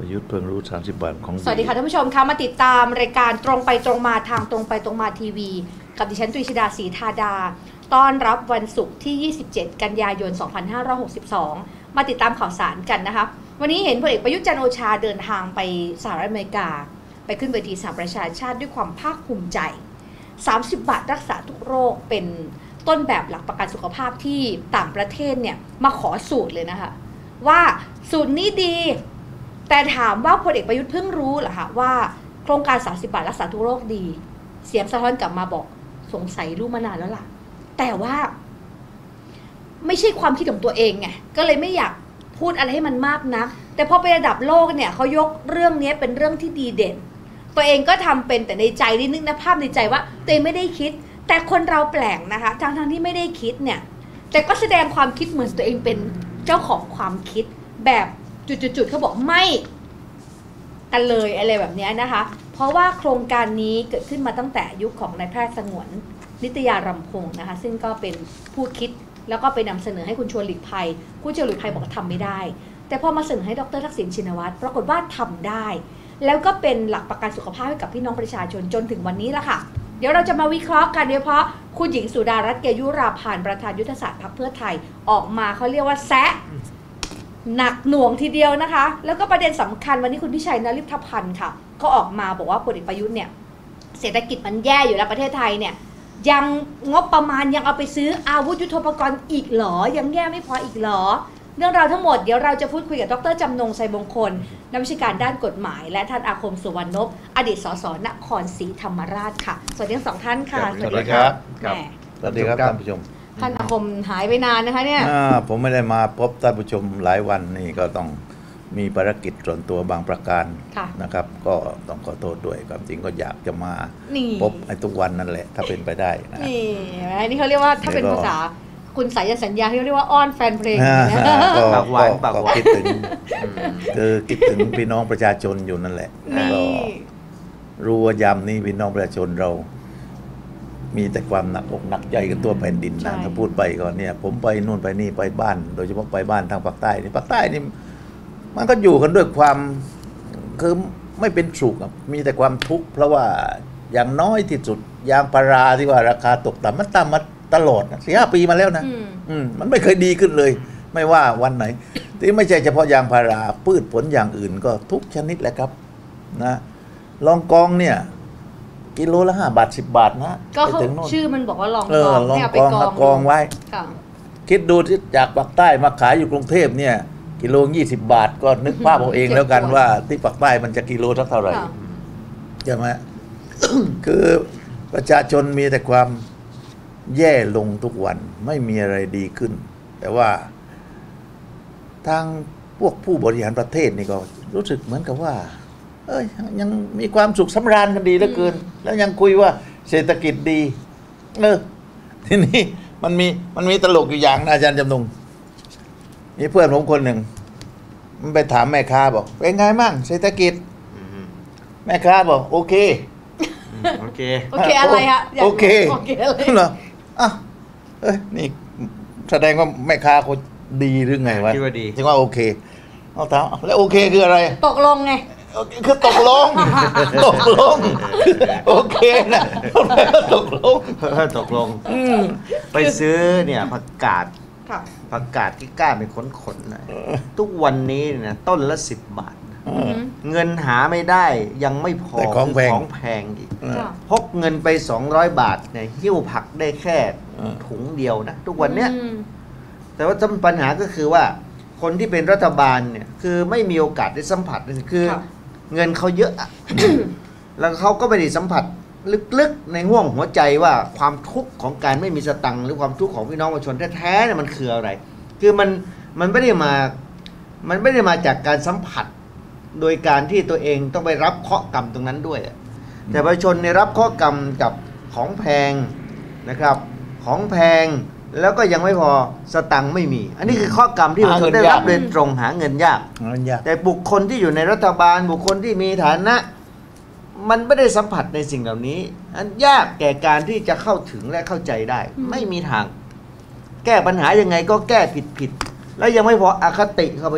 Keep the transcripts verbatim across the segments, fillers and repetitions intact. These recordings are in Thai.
ประยุทธ์เพิ่งรู้สามสิบบาทของสวัสดีค่ะท่านผู้ชมคะมาติดตามรายการตรงไปตรงมาทางตรงไปตรงมาทีวีกับดิฉันตรีชดาศรีธาดาต้อนรับวันศุกร์ที่ยี่สิบเจ็ดกันยายนสองพันห้าร้อยหกสิบสองมาติดตามข่าวสารกันนะคะวันนี้เห็นพลเอกประยุทธ์จันทร์โอชาเดินทางไปสหรัฐอเมริกาไปขึ้นเวทีสหประชาชาติด้วยความภาคภูมิใจสามสิบบาทรักษาทุกโรคเป็นต้นแบบหลักประกันสุขภาพที่ต่างประเทศเนี่ยมาขอสูตรเลยนะคะว่าสูตรนี้ดีแต่ถามว่าพลเอกประยุทธ์เพิ่งรู้เหรอคะว่าโครงการสามสิบบาทรักษาทุกโรคดีเสียงสะท้อนกลับมาบอกสงสัยรู้มานานแล้วล่ะแต่ว่าไม่ใช่ความคิดของตัวเองไงก็เลยไม่อยากพูดอะไรให้มันมากนักแต่พอไประดับโลกเนี่ยเขายกเรื่องนี้เป็นเรื่องที่ดีเด่นตัวเองก็ทำเป็นแต่ในใจนิดนึงนะภาพในใจว่าตัวเองไม่ได้คิดแต่คนเราแปลกนะคะทั้งทั้งที่ไม่ได้คิดเนี่ยแต่ก็แสดงความคิดเหมือนตัวเองเป็นเจ้าของความคิดแบบจุดๆๆเขาบอกไม่กันเลยอะไรแบบนี้นะคะเพราะว่าโครงการนี้เกิดขึ้นมาตั้งแต่ยุคของนายแพทย์สงวนนิตยารำพงศ์นะคะซึ่งก็เป็นผู้คิดแล้วก็ไปนำเสนอให้คุณชวนหลีกภัยคุณชวนหลีกภัยบอกว่าทำไม่ได้แต่พอมาเสนอให้ดร.ทักษิณชินวัตรปรากฏว่าทำได้แล้วก็เป็นหลักประกันสุขภาพให้กับพี่น้องประชาชนจนถึงวันนี้ละค่ะเดี๋ยวเราจะมาวิเคราะห์กันโดยเฉพาะคุณหญิงสุดารัตน์เกยุราพันธ์ประธานยุทธศาสตร์พรรคเพื่อไทยออกมาเขาเรียกว่าแซะหนักหน่วงทีเดียวนะคะแล้วก็ประเด็นสำคัญวันนี้คุณพิชัยนฤทธพันธ์ค่ะก็ออกมาบอกว่าพลเอกประยุทธ์เนี่ยเศรษฐกิจมันแย่อยู่แล้วประเทศไทยเนี่ยยังงบประมาณยังเอาไปซื้ออาวุธยุทโธปกรณ์อีกหรอยังแย่ไม่พออีกหรอเรื่องราวทั้งหมดเดี๋ยวเราจะพูดคุยกับดร.จำนง ไซมงคลนักวิชาการด้านกฎหมายและท่านอาคมสุวรรณนพอดีตสสนครศรีธรรมราชค่ะสวัสดีทั้งสองท่านค่ะสวัสดีครับสวัสดีครับท่านผู้ชมท่านอาคมหายไปนานนะคะเนี่ยผมไม่ได้มาพบท่านผู้ชมหลายวันนี่ก็ต้องมีภารกิจส่วนตัวบางประการนะครับก็ต้องขอโทษด้วยความจริงก็อยากจะมาพบไอ้ทุกวันนั่นแหละถ้าเป็นไปได้นะนี่นี่เขาเรียกว่าถ้าเป็นภาษาคุณสายยันสัญญาที่เรียกว่าอ้อนแฟนเพลงก็ก็คิดถึงคือคิดถึงพี่น้องประชาชนอยู่นั่นแหละก็รู้ว่ายามนี้พี่น้องประชาชนเรามีแต่ความหนักอกหนักใจกันตัวแผ่นดินนะถ้าพูดไปก่อนเนี่ยผมไปนู่นไปนี่ไปบ้านโดยเฉพาะไปบ้านทางภาคใต้นี่ภาคใต้นี่มันก็อยู่กันด้วยความคือไม่เป็นสุขมีแต่ความทุกข์เพราะว่าอย่างน้อยที่สุดยางพาราที่ว่าราคาตกต่ำมันต่ำมาตลอดสี่ห้าปีมาแล้วนะอืมมันไม่เคยดีขึ้นเลยไม่ว่าวันไหนที่ไม่ใช่เฉพาะยางพาราพืชผลอย่างอื่นก็ทุกชนิดแหละครับนะลองกองเนี่ยกิโลละห้าบาทสิบบาทนะก็ชื่อมันบอกว่าลองกองลองกองกองไว้คิดดูที่จากภาคใต้มาขายอยู่กรุงเทพเนี่ยกิโลยี่สิบบาทก็นึกภาพเอาเองแล้วกันว่าที่ภาคใต้มันจะกิโลเท่าไหร่ใช่ไหม คือประชาชนมีแต่ความแย่ลงทุกวันไม่มีอะไรดีขึ้นแต่ว่าทางพวกผู้บริหารประเทศนี่ก็รู้สึกเหมือนกับว่าเอ้ยยังมีความสุขสำราญกันดีเหลือเกินแล้วยังคุยว่าเศรษฐกิจดีเออทีนี้มันมีมันมีตลกอยู่อย่างนะอาจารย์จำนงมีเพื่อนผมคนหนึ่งมันไปถามแม่ค้าบอกเป็นไงมั่งเศรษฐกิจแม่ค้าบอกโอเคโอเคโอเคอะไรฮะโอเคโอเคเหรออ่ะเอ้ยนี่แสดงว่าแม่ค้าเขาดีหรือไงวะคิดว่าดีถึงว่าโอเคเอาถามแล้วโอเคคืออะไรตกลงไงคือตกลงตกลงโอเคนะตกลงตกลงไปซื้อเนี่ยผักกาดผักกาดที่กล้าเป็นขนขนนะทุกวันนี้เนี่ยต้นละสิบบาทเงินหาไม่ได้ยังไม่พอของแพงของแพงอีกพกเงินไปสองร้อยบาทเนี่ยหิ้วผักได้แค่ถุงเดียวนะทุกวันเนี้ยแต่ว่าปัญหาก็คือว่าคนที่เป็นรัฐบาลเนี่ยคือไม่มีโอกาสได้สัมผัสคือเงินเขาเยอะ แล้วเขาก็ไม่ได้สัมผัสลึกๆในห่วงหัวใจว่าความทุกข์ของการไม่มีสตังค์หรือความทุกข์ของพี่น้องประชาชนแท้ๆเนี่ยมันคืออะไรคือมันมันไม่ได้มามันไม่ได้มาจากการสัมผัสโดยการที่ตัวเองต้องไปรับเคราะห์กรรมตรงนั้นด้วยแต่ประชาชนในรับเคราะห์กรรมกับของแพงนะครับของแพงแล้วก็ยังไม่พอสตังค์ไม่มีอันนี้คือข้อกรรมที่ประชาชนได้รับโดยตรงหาเงินยากแต่บุคคลที่อยู่ในรัฐบาลบุคคลที่มีฐานะมันไม่ได้สัมผัสในสิ่งเหล่านี้อันยากแก่การที่จะเข้าถึงและเข้าใจได้ไม่มีทางแก้ปัญหายังไงก็แก้ผิดผิดแล้วยังไม่พออคติเข้าไป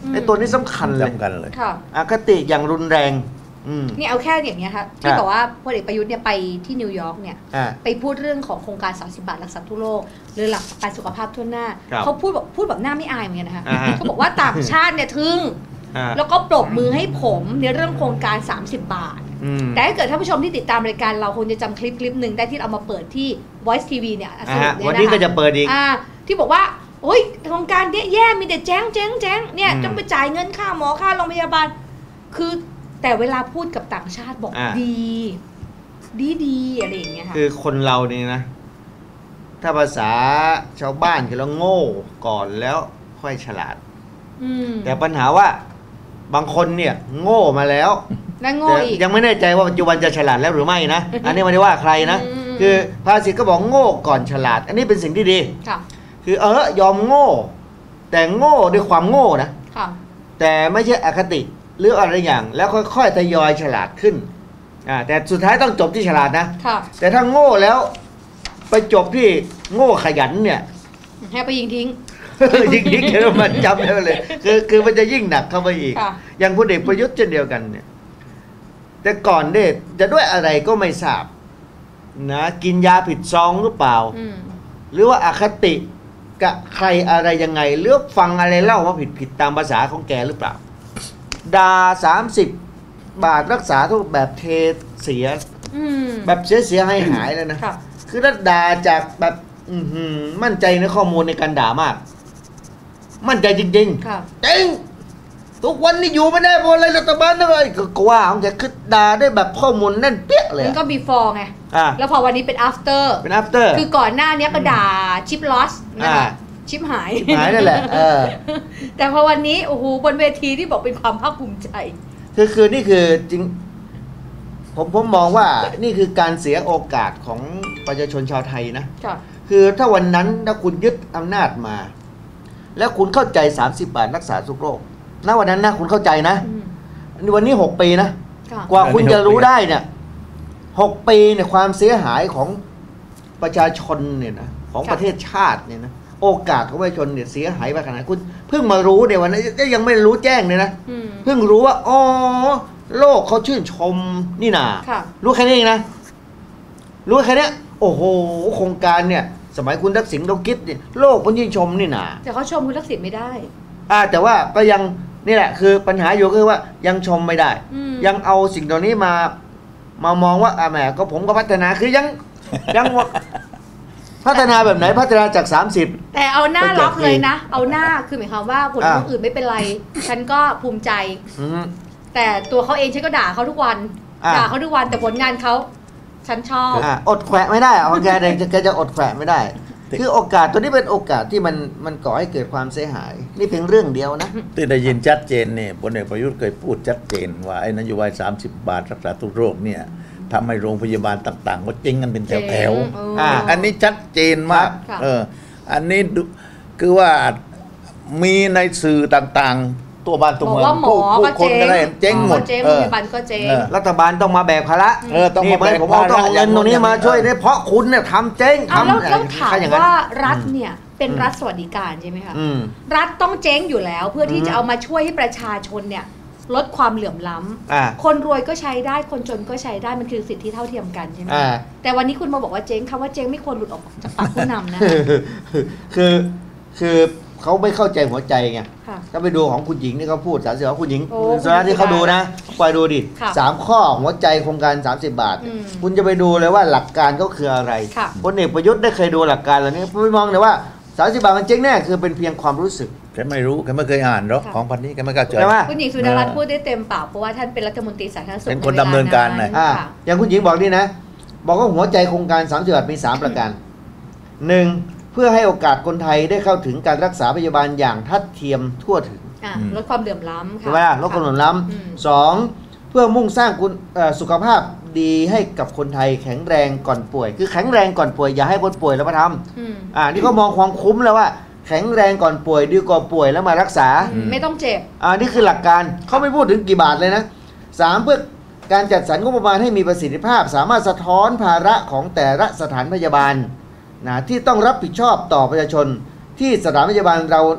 ในตัวนี้สำคัญเลยสำคัญเลยค่ะอคติอย่างรุนแรงอืมนี่เอาแค่อย่างเนี้ยค่ะที่อ่ะบอกว่าพลเอกประยุทธ์เนี่ยไปที่นิวยอร์กเนี่ยอ่าไปพูดเรื่องของโครงการสามสิบบาทรักษาทั่วโลกหรือหลักประกันสุขภาพทั่วหน้าครับเขาพูดแบบพูดแบบหน้าไม่อายเหมือนกันนะคะอ่าฮะเขาบอกว่าต่างชาติเนี่ยทึ่งอ่าแล้วก็ปรบมือให้ผมในเรื่องโครงการสามสิบบาทอืมแต่ถ้าเกิดท่านผู้ชมที่ติดตามรายการเราคงจะจำคลิปคลิปหนึ่งได้ที่เอามาเปิดที่ Voice ที วี เนี่ยสรุปเนี่ยวันนะคะนี้ก็จะเปิดอีกอ่าที่บอกว่าโอ้ยโครงการเนี้ยแย่มีแต่แจ้งแจ้งแจ้งเนี่ยอืมต้องไปจ่ายเงินค่าหมอค่าโรงพยาบาล คือแต่เวลาพูดกับต่างชาติบอกอ่าดี ดีดีอะไรอย่างเงี้ยค่ะคือคนเรานี่นะ ถ้าภาษาชาวบ้านคือเราโง่ก่อนแล้วค่อยฉลาดอืมแต่ปัญหาว่าบางคนเนี่ยโง่มาแล้วนั่งโง่แต่อีกยังไม่แน่ใจว่าปัจจุบันจะฉลาดแล้วหรือไม่นะ อันนี้ไม่ได้ว่าใครนะอืมคือภาษิตก็บอกโง่ก่อนฉลาด อันนี้เป็นสิ่งที่ดีค่ะคือเออยอมโง่ แต่โง่ด้วยความโง่นะค่ะแต่ไม่ใช่อคติหรืออะไรอย่าง แล้วค่อยๆทยอยฉลาดขึ้นอ่าแต่สุดท้ายต้องจบที่ฉลาดนะค่ะแต่ถ้าโง่แล้วไปจบที่โง่ขยันเนี่ยให้ไปยิงทิ้งยิ่งยิ่งมันจำได้เลยคือคือมันจะยิ่งหนักเข้าไปอีกค่ะอย่างพลเอกประยุทธ์เช่นเดียวกันเนี่ยแต่ก่อนเนี่ยจะด้วยอะไรก็ไม่ทราบนะกินยาผิดซองหรือเปล่าอืมหรือว่าอคติกับใครอะไรยังไงหรือฟังอะไรเล่าว่าผิดผิดตามภาษาของแกหรือเปล่าดาสามสิบบาทรักษาทุกแบบเทเสียอืมแบบเสียเสียหายหายเลยนะค่ะคือถ้าด่าจากแบบอื้อหือมั่นใจในข้อมูลในการด่ามาก มั่นใจจริงค่ะๆจริงทุกวันนี้อยู่ไม่ได้เพราะอะไรรัฐบาลอะไรก็ว่าของแกคือด่าได้แบบข้อมูลแน่นเปี้ยเลยมันก็ before ไงอ่าแล้วพอวันนี้เป็น after เป็น after คือก่อนหน้านี้ก็ด่าชิปลอสนะคะอ่าชิปหายชิปหายนั่นแหละเออแต่พอวันนี้ โอ้โห บนเวทีที่บอกเป็นความภาคภูมิใจคือคือนี่คือจริงผมผมมองว่านี่คือการเสียโอกาสของประชาชนชาวไทยนะค่ะคือถ้าวันนั้นถ้าคุณยึดอำนาจมา แล้วคุณเข้าใจสามสิบบาทรักษาทุกโรคณวันนั้นนะคุณเข้าใจนะอืมวันนี้หกปีนะค่ะกว่าคุณจะรู้ได้เนี่ยหกปีเนี่ยความเสียหายของประชาชนเนี่ยนะของประเทศชาติเนี่ยนะโอกาสของประชาชนเนี่ยเสียหายไปขนาดคุณเพิ่งมารู้ในวันนั้นก็ยังไม่รู้แจ้งเลยนะอืมเพิ่งรู้ว่าอ๋อโลกเขาชื่นชมนี่นาค่ะรู้แค่นี้เองนะรู้แค่นี้โอ้โหโครงการเนี่ยสมัยคุณทักษิณเราคิดเนี่ยโลกมันชื่นชมนี่นาแต่เขาชมคุณทักษิณไม่ได้อ่าแต่ว่าก็ยังนี่แหละคือปัญหาอยู่คือว่ายังชมไม่ได้อืมยังเอาสิ่งเหล่านี้มามามองว่าอ่าแหมก็ผมก็พัฒนาคือยัง ยังพัฒนาแบบไหนพัฒนาจากสามสิบแต่เอาหน้าไปเจ็ดรับเลยปีนะ เอาหน้าคือหมายความว่าผลอ่าคนอื่นไม่เป็นไร ฉันก็ภูมิใจอืมแต่ตัวเขาเองฉันก็ด่าเขาทุกวันอ่าด่าเขาทุกวันแต่ผลงานเขาฉันชอบอ่าอดแขวะไม่ได้อะของแกเนี่ยแกจะอดแขวะไม่ได้ คือโอกาสตัวนี้เป็นโอกาสที่มันมันก่อให้เกิดความเสียหาย นี่เพียงเรื่องเดียวนะที่ได้ยินชัดเจนเนี่ยพลเอกประยุทธ์เคยพูดชัดเจนว่าไอ้นโยบายสามสิบบาทรักษาทุกโรคเนี่ยทำให้โรงพยาบาลต่างๆก็เจ๊งกันเป็นแถวเจ๋งๆเอออันนี้ชัดเจนมากค่ะเอออันนี้ดูคือว่ามีในสื่อต่างๆ ตัวบ้านตัวบอกเมืองว่าหมอผู้ก็คนเจ๊งก็ได้เจ๊งหมดก็เจ๊งเอโรงพอยาบาลก็เจ๊งเออรัฐบาลต้องมาแบกภาระเออต้องมานี่เหมือนแบกผมเอาภาระต้องเอาเงินตรงนี้มาช่วยเนี่ยเพราะคุณเนี่ยทำเจ๊งเอาทำแล้วแล้วถามใครอย่างนั้นว่ารัฐเนี่ยเป็นรัฐสวัสดิการใช่ไหมคะอืมรัฐต้องเจ๊งอยู่แล้วเพื่อที่อืมจะเอามาช่วยให้ประชาชนเนี่ยลดความเหลื่อมล้ำอ่าคนรวยก็ใช้ได้คนจนก็ใช้ได้มันคือสิทธิเท่าเทียมกันใช่ไหมอ่าแต่วันนี้คุณมาบอกว่าเจ๊งคำว่าเจ๊งไม่ควรหลุดออกจากปากผู้นำนะคือคือเขาไม่เข้าใจหัวใจไงค่ะถ้าไปดูของคุณหญิงนี่เขาพูดสามสิบของคุณหญิงโอ้สาระที่เขาดูนะไปดูดิค่ะสามข้อหัวใจโครงการสามสิบบาทอืมคุณจะไปดูเลยว่าหลักการเขาคืออะไรค่ะพลเอกประยุทธ์ได้เคยดูหลักการเหล่านี้ไปมองเลยว่าสามสิบบาทมันเจ๊งแน่คือเป็นเพียงความรู้สึกแกไม่รู้แกไม่เคยอ่านหรอกค่ะของพันนี้แกไม่เข้าใจใช่ไหมคุณหญิงสุดารัตน์พูดได้เต็มปากเพราะว่าท่านเป็นรัฐมนตรีสาธารณสุขเป็นคนใวลดำเนินการน่ะอ่าค่ะอย่างคุณหญิงบอกนี่นะ บอกว่าหัวใจโครงการสามสิบบาทมีสามประการหนึ่งเพื่อให้โอกาสคนไทยได้เข้าถึงการรักษาพยาบาลอย่างทัดเทียมทั่วถึงอ่ะอืมลดความเหลื่อมล้ำค่ะใช่ไหมล่ะลดความเหลื่อมล้อืมำสองเพื่อมุ่งสร้างคุณเอ่อสุขภาพดีให้กับคนไทยแข็งแรงก่อนป่วย คือแข็งแรงก่อนป่วยอย่าให้คนป่วยแล้วมาทอืมำอ่านี่เขามองความคุ้มแล้วว่า แข็งแรงก่อนป่วยดีกว่าป่วยแล้วมารักษาอืมไม่ต้องเจ็บอ่านี่คือหลักการเขาไม่พูดถึงกี่บาทเลยนะสามเพื่อการจัดสรรงบประมาณให้มีประสิทธิภาพ สามารถสะท้อนภาระของแต่ละสถานพยาบาลนะที่ต้องรับผิดชอบต่อประชาชนที่สถานพยาบาลเรา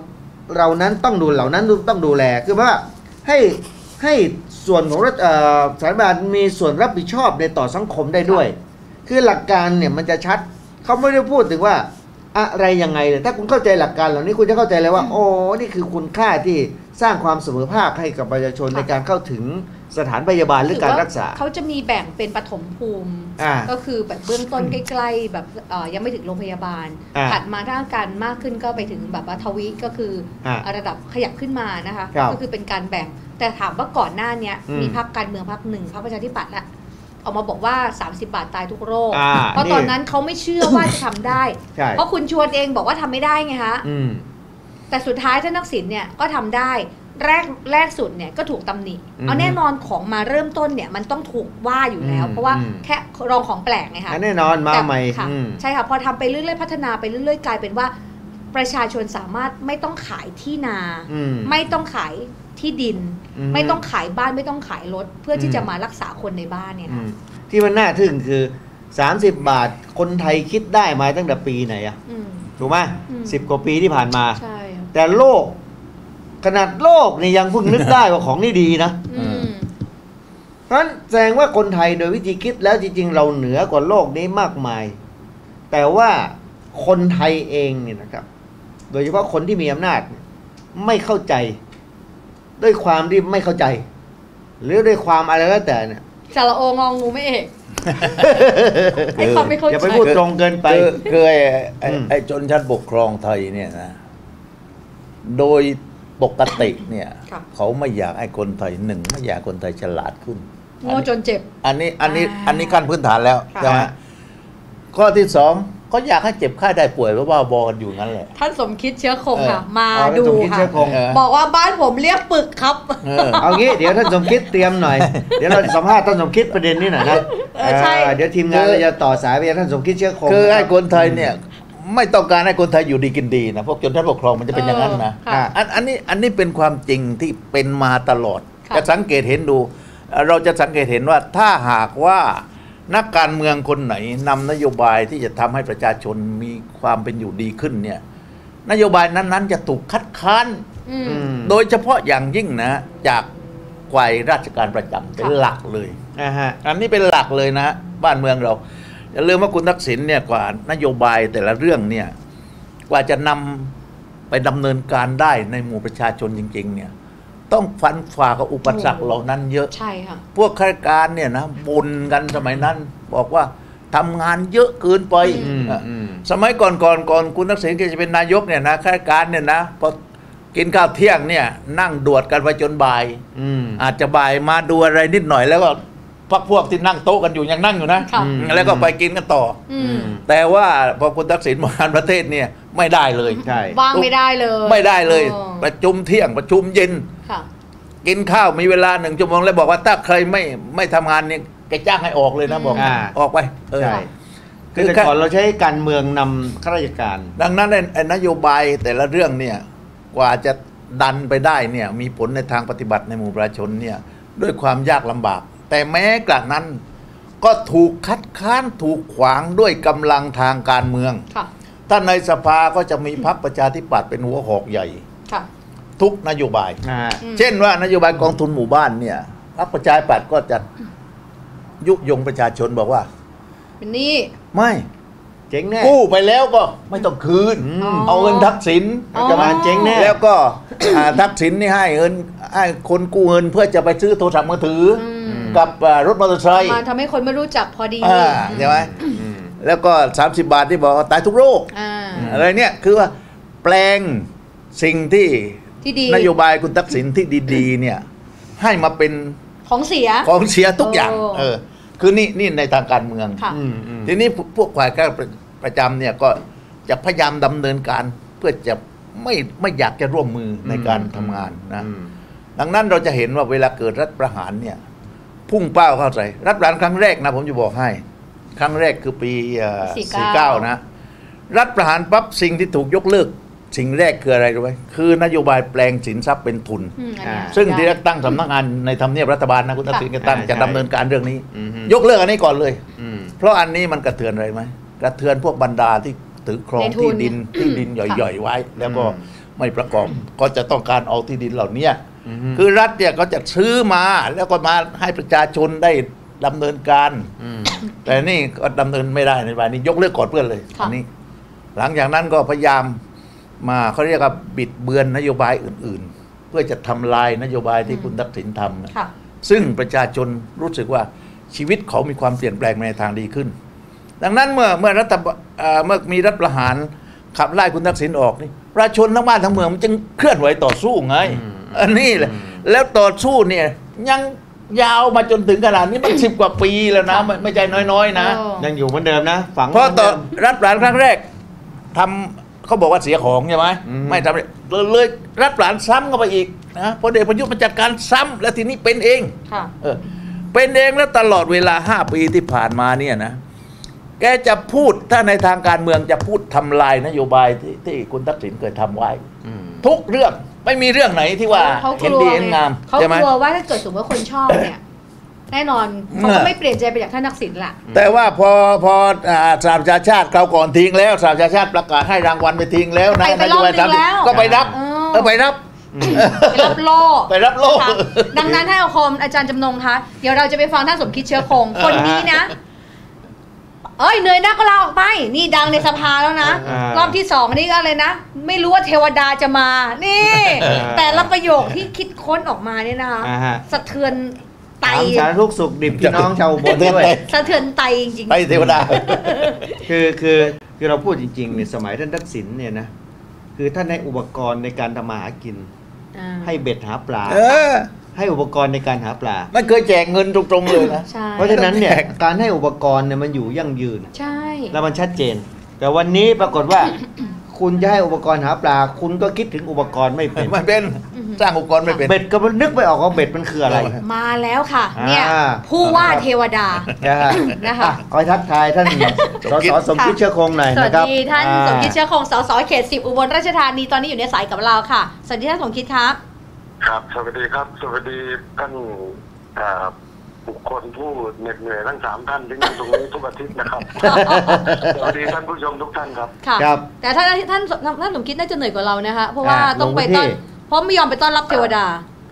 เรานั้นต้องดูเหล่านั้นต้องดูแลคือว่าให้ให้ส่วนของรัฐสถาบันมีส่วนรับผิดชอบในต่อสังคมได้ด้วยคือหลักการเนี่ยมันจะชัดเขาไม่ได้พูดถึงว่าอะไรยังไงเลยถ้าคุณเข้าใจหลักการเหล่านี้คุณจะเข้าใจเลยว่าโอ้นี่คือคุณค่าที่สร้างความเสมอภาคให้กับประชาชนในการเข้าถึงสถานพยาบาลหรือการรักษาเขาจะมีแบ่งเป็นปฐมภูมิก็คือแบบเบื้องต้นใกล้ๆแบบยังไม่ถึงโรงพยาบาลถัดมาถ้าอาการมากขึ้นก็ไปถึงแบบว่าทวีก็คือระดับขยับขึ้นมานะคะก็คือเป็นการแบ่งแต่ถามว่าก่อนหน้านี้มีพรรคการเมืองพรรคหนึ่งพรรคประชาธิปัตย์ละออกมาบอกว่าสามสิบบาทตายทุกโรคเพราะตอนนั้นเขาไม่เชื่อว่าจะทำได้เพราะคุณชวนเองบอกว่าทำไม่ได้ไงคะแต่สุดท้ายท่านทักษิณเนี่ยก็ทำได้แรกแรกสุดเนี่ยก็ถูกตำหนิเอาแน่นอนของมาเริ่มต้นเนี่ยมันต้องถูกว่าอยู่แล้วเพราะว่าแค่รองของแปลกไงคะแน่นอนมาใหม่ใช่ค่ะพอทำไปเรื่อยๆพัฒนาไปเรื่อยๆกลายเป็นว่าประชาชนสามารถไม่ต้องขายที่นาไม่ต้องขายที่ดินไม่ต้องขายบ้านไม่ต้องขายรถเพื่อที่จะมารักษาคนในบ้านเนี่ยค่ะที่มันน่าทึ่งคือสามสิบบาทคนไทยคิดได้มาตั้งแต่ปีไหนอะถูกไหมสิบกว่าปีที่ผ่านมาแต่โลกขนาดโลกนี่ยังเพิ่งนึกได้ว่าของนี่ดีนะเพราะฉะนั้นแสดงว่าคนไทยโดยวิธีคิดแล้วจริงๆเราเหนือกว่าโลกนี้มากมายแต่ว่าคนไทยเองเนี่ยนะครับโดยเฉพาะคนที่มีอำนาจไม่เข้าใจด้วยความที่ไม่เข้าใจหรือด้วยความอะไรก็แต่เนี่ยสาระโององูไม่เอกไอ้ความไม่เข้าใจอย่าไปพูดตรงเกินไปคือไอ้ไอ้ชนชั้นปกครองไทยเนี่ยนะโดยปกติเนี่ยเขาไม่อยากให้คนไทยหนึ่งไม่อยากคนไทยฉลาดขึ้นโง่จนเจ็บอันนี้อันนี้อันนี้ขั้นพื้นฐานแล้วใช่ไหมข้อที่สองก็อยากให้เจ็บไข้ได้ป่วยเพราะว่าบอลอยู่งั้นแหละท่านสมคิดเชื้อคงค่ะมาดูค่ะบอกว่าบ้านผมเรียกปึกครับเอางี้เดี๋ยวท่านสมคิดเตรียมหน่อยเดี๋ยวเราสัมภาษณ์ท่านสมคิดประเด็นนี้หน่อยนะใช่เดี๋ยวทีมงานเราจะต่อสายไปท่านสมคิดเชื้อคงคือให้คนไทยเนี่ยไม่ต้องการให้คนไทยอยู่ดีกินดีนะพวกชนชั้นปกครองมันจะเป็นอย่างนั้นนะอันอันนี้อันนี้เป็นความจริงที่เป็นมาตลอดจะสังเกตเห็นดูเราจะสังเกตเห็นว่าถ้าหากว่านักการเมืองคนไหนนำนโยบายที่จะทำให้ประชาชนมีความเป็นอยู่ดีขึ้นเนี่ยนโยบายนั้นๆจะถูกคัดค้านโดยเฉพาะอย่างยิ่งนะจากฝ่ายราชการประจำเป็นหลักเลยอันนี้เป็นหลักเลยนะบ้านเมืองเราอย่าลืมว่าคุณทักษิณเนี่ยกว่านโยบายแต่ละเรื่องเนี่ยกว่าจะนำไปดำเนินการได้ในหมู่ประชาชนจริงๆเนี่ยต้องฟันฝ่ากับอุปสรรคเหล่านั้นเยอะใช่ค่ะพวกข้าราชการเนี่ยนะบ่นกันสมัยนั้นบอกว่าทำงานเยอะเกินไปสมัยก่อนก่อนก่อนคุณทักษิณจะเป็นนายกเนี่ยนะข้าราชการเนี่ยนะพอกินข้าวเที่ยงเนี่ยนั่งดวดกันไปจนบ่ายอาจจะบ่ายมาดูอะไรนิดหน่อยแล้วก็พวกพวกที่นั่งโต๊ะกันอยู่ยังนั่งอยู่นะแล้วก็ไปกินกันต่อแต่ว่าพอคุณทักษิณบริหารประเทศเนี่ยไม่ได้เลยว่างไม่ได้เลยไม่ได้เลยประชุมเที่ยงประชุมเย็นกินข้าวมีเวลาหนึ่งชั่วโมงแล้วบอกว่าถ้าใครไม่ไม่ทำงานเนี่ยแกจ้างให้ออกเลยนะบอกออกไปใช่คือแต่ก่อนเราใช้การเมืองนำข้าราชการดังนั้นไอ้นโยบายแต่ละเรื่องเนี่ยกว่าจะดันไปได้เนี่ยมีผลในทางปฏิบัติในหมู่ประชาชนเนี่ยด้วยความยากลำบากแต่แม้กระนั้นก็ถูกคัดค้านถูกขวางด้วยกำลังทางการเมืองท่านในสภาก็จะมีพรรคประชาธิปัตย์เป็นหัวหอกใหญ่ทุกนโยบายเช่นว่านโยบายกองทุนหมู่บ้านเนี่ยพรรคประชาธิปัตย์ก็จะยุยงประชาชนบอกว่าเป็นนี่ไม่เจ๊งแน่กู้ไปแล้วก็ไม่ต้องคืนเอาเงินทักษิณจะมาเจ๊งแน่แล้วก็ทักษิณนี่ให้เงินให้คนกู้เงินเพื่อจะไปซื้อโทรศัพท์มือถือกับรถมอเตอร์ไซค์มาทำให้คนไม่รู้จักพอดีใช่ไหมแล้วก็สามสิบบาทที่บอกตายทุกโรคอะไรเนี่ยคือว่าแปลงสิ่งที่นโยบายคุณทักษิณที่ดีๆเนี่ยให้มาเป็นของเสียของเสียทุกอย่างเออคือนี่นี่ในทางการเมืองทีนี้พวกฝ่ายการประจำเนี่ยก็จะพยายามดำเนินการเพื่อจะไม่ไม่อยากจะร่วมมือในการทำงานนะดังนั้นเราจะเห็นว่าเวลาเกิดรัฐประหารเนี่ยพุ่งเป้าเข้าใส่รัฐประหารครั้งแรกนะผมจะบอกให้ครั้งแรกคือปีสี่สิบเก้านะรัฐประหารปั๊บสิ่งที่ถูกยกเลิกสิ่งแรกคืออะไรรู้ไหมคือนโยบายแปลงสินทรัพย์เป็นทุนซึ่งที่ตั้งสำนักงานในทำเนียบรัฐบาลนะคุณทักษิณก็ตั้งจะดำเนินการเรื่องนี้ยกเลิกอันนี้ก่อนเลยเพราะอันนี้มันกระเทือนอะไรไหมกระเทือนพวกบรรดาที่ถือครองที่ดินที่ดินใหญ่ๆไว้แล้วก็ไม่ประกอบก็จะต้องการเอาที่ดินเหล่านี้คือรัฐเนี่ยก็จะซื้อมาแล้วก็มาให้ประชาชนได้ดำเนินการแต่นี่ก็ดำเนินไม่ได้ในวันนี้ยกเลิกก่อนเพื่อนเลยอันนี้หลังจากนั้นก็พยายามมาเขาเรียกว่าบิดเบือนนโยบายอื่นๆเพื่อจะทำลายนโยบายที่คุณทักษิณทำนะซึ่งประชาชนรู้สึกว่าชีวิตเขามีความเปลี่ยนแปลงในทางดีขึ้นดังนั้นเมื่อเมื่อรัฐเมื่อมีรัฐประหารขับไล่คุณทักษิณออกนี่ประชาชนทั้งบ้านทั้งเมืองมันจึงเคลื่อนไหวต่อสู้ไงอันนี้แหละแล้วต่อสู้เนี่ยยังยาวมาจนถึงขนาดนี้มันสิบกว่าปีแล้วนะไม่ใช่น้อยๆนะยังอยู่เหมือนเดิมนะฝังเพราะต่อรัฐประหารครั้งแรกทำเขาบอกว่าเสียของใช่ไหมไม่ทำเลยรัฐประหารซ้ำเข้าไปอีกนะพลเอกประยุทธ์มาจัดการซ้ำแล้วทีนี้เป็นเองเออเป็นเองแล้วตลอดเวลาห้าปีที่ผ่านมาเนี่ยนะแกจะพูดถ้าในทางการเมืองจะพูดทำลายนโยบายที่ที่คุณทักษิณเคยทำไว้ทุกเรื่องไม่มีเรื่องไหนที่ว่าเห็นดีเห็นงามเขากลัวว่าถ้าเกิดสมมติว่าคนชอบเนี่ยแน่นอนเขาก็ไม่เปลี่ยนใจไปจากท่านทักษิณแหละแต่ว่าพอพอสหประชาชาติเขาก่อนทิ้งแล้วสหประชาชาติประกาศให้รางวัลไปทิ้งแล้วนะนโยบายทำก็ไปรับเออไปรับไปรับโล่ไปรับโล่ดังนั้นให้เอาคมอาจารย์จำนงคะเดี๋ยวเราจะไปฟังท่านสมคิดเชื้อคงคนนี้นะเอ้ยเนยหน้าก็ลาออกไปนี่ดังในสภาแล้วนะรอบที่สองนี่ก็เลยนะไม่รู้ว่าเทวดาจะมานี่แต่ละประโยคที่คิดค้นออกมาเนี่ยนะคะสะเทือนไตสารทุกสุขดิบพี่น้องชาวอุบลด้วยสะเทือนไตจริงๆไปเทวดาคือคือคือเราพูดจริงๆในสมัยท่านทักษิณเนี่ยนะคือท่านให้อุปกรณ์ในการทำมาหากินให้เบ็ดหาปลาให้อุปกรณ์ในการหาปลาไม่เคยแจกเงินตรงๆเลยนะเพราะฉะนั้นเนี่ยการให้อุปกรณ์เนี่ยมันอยู่ยั่งยืนใช่แล้วมันชัดเจนแต่วันนี้ปรากฏว่าคุณจะให้อุปกรณ์หาปลาคุณก็คิดถึงอุปกรณ์ไม่เป็นไม่เป็นสร้างอุปกรณ์ไม่เป็นเบ็ดก็นึกไม่ออกว่าเบ็ดมันคืออะไรมาแล้วค่ะเนี่ยผู้ว่าเทวดานะคะขอทักทายท่านสสสมคิดเชื้อคงหน่อยนะครับสวัสดีท่านสมคิดเชื้อคงสสเขตสิบอุบลราชธานีตอนนี้อยู่ในสายกับเราค่ะสวัสดีท่านสมคิดครับครับสวัสดีครับสวัสดีท่านบุคคลผู้เหน็ดเหนื่อยทั้งสามท่านที่นั่งตรงนี้ทุกอาทิตย์นะครับสวัสดีท่านผู้ชมทุกท่านครับครับแต่ท่านท่านท่านสมคิดน่าจะเหนื่อยกว่าเรานะคะเพราะว่าต้องไปต้อนเพราะไม่ยอมไปต้อนรับเทวดา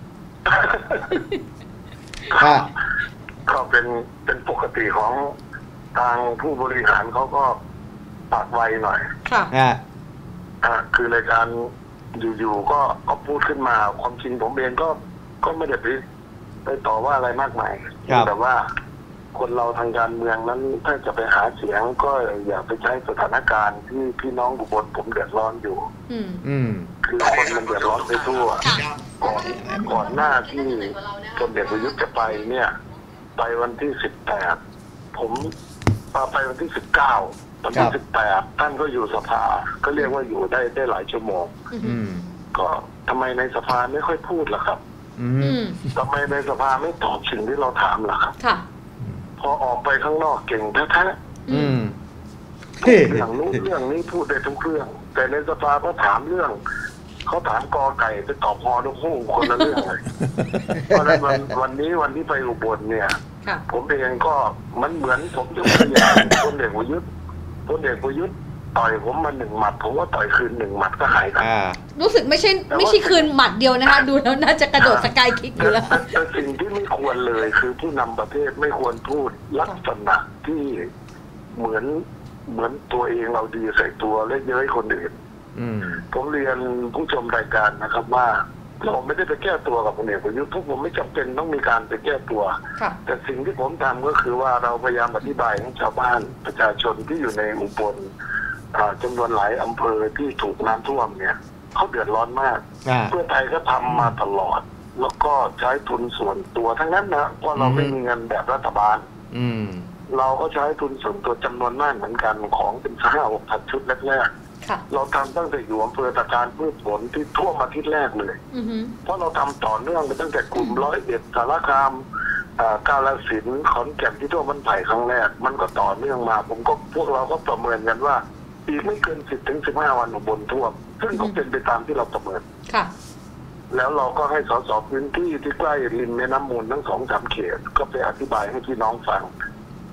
ก็เป็นเป็นปกติของทางผู้บริหารเขาก็ปากไวหน่อยค่ะอ่าคือรายการอยู่ๆก็ก็พูดขึ้นมาความจริงผมเองก็ก็ไม่ได้ไปไปต่อว่าอะไรมากมายแต่ว่าคนเราทางการเมืองนั้นถ้าจะไปหาเสียงก็อย่าไปใช้สถานการณ์ที่พี่น้องอุบลผมเดือดร้อนอยู่คือคนมันเดือดร้อนไปทั่วก่อนก่อนหน้าที่พลเอกประยุทธ์จะไปเนี่ยไปวันที่สิบแปดผมไปวันที่สิบเก้าวันที่สิบแปดท่านก็อยู่สภาก็เรียกว่าอยู่ได้ได้หลายชั่วโมงก็ทำไมในสภาไม่ค่อยพูดล่ะครับทำไมในสภาไม่ตอบสิ่งที่เราถามล่ะครับพอออกไปข้างนอกเก่งแท้ๆเรื่องนู้นเรื่องนี้พูดได้ทุกเรื่องแต่ในสภาก็ถามเรื่องเขาถามกอไก่ไปตอบพอทุกหุ้งคนละเรื่องเลยเพราะฉะนั้นวันวันนี้วันที่ไปอุบลเนี่ยผมเองก็มันเหมือนผมยกตัวอย่างพลเอกประยุทธ์พลเอกประยุทธ์ต่อยผมมาหนึ่งหมัดผมว่าต่อยคืนหนึ่งหมัดก็หายกันรู้สึกไม่ใช่ไม่ใช่คืนหมัดเดียวนะคะดูแล้วน่าจะกระโดดสกายคิกอยู่แล้วแต่สิ่งที่ไม่ควรเลยคือผู้นำประเทศไม่ควรพูดลักษณะที่เหมือนเหมือนตัวเองเราดีใส่ตัวและเย้ยคนอื่นผมเรียนผู้ชมรายการนะครับว่าเราไม่ได้ไปแก้ตัวกับพลเอกประยุทธ์ทุกผมไม่จำเป็นต้องมีการไปแก้ตัวแต่สิ่งที่ผมทำก็คือว่าเราพยายามอธิบายให้ชาวบ้านประชาชนที่อยู่ในอุบลจำนวนหลายอำเภอที่ถูกน้ำท่วมเนี่ยเขาเดือดร้อนมากเพื่อไทยก็ทำมาตลอดแล้วก็ใช้ทุนส่วนตัวทั้งนั้นนะเพราะเราไม่มีเงินแบบรัฐบาลเราก็ใช้ทุนส่วนตัวจำนวนมากเหมือนกันของเป็นห้าหกพันชุดแรกๆเราทำตั้งแต่อยู่อำเภอตะการพืชผลที่ท่วมอาทิตย์แรกเลยเพราะเราทำต่อเนื่องไปตั้งแต่กลุ่มร้อยเอ็ดสารคามกาฬสินธุ์ขอนแก่นที่ท่วมมันไผ่ครั้งแรกมันก็ต่อเนื่องมาผมก็พวกเราก็ประเมินกันว่าอีกไม่เกินสิบถึงสิบห้าวันอุบลท่วมซึ่งก็เป็นไปตามที่เราประเมินแล้วเราก็ให้สสพื้นที่ที่ใกล้ริมแม่น้ำมูลทั้งสองสามเขตก็ไปอธิบายให้พี่น้องฟัง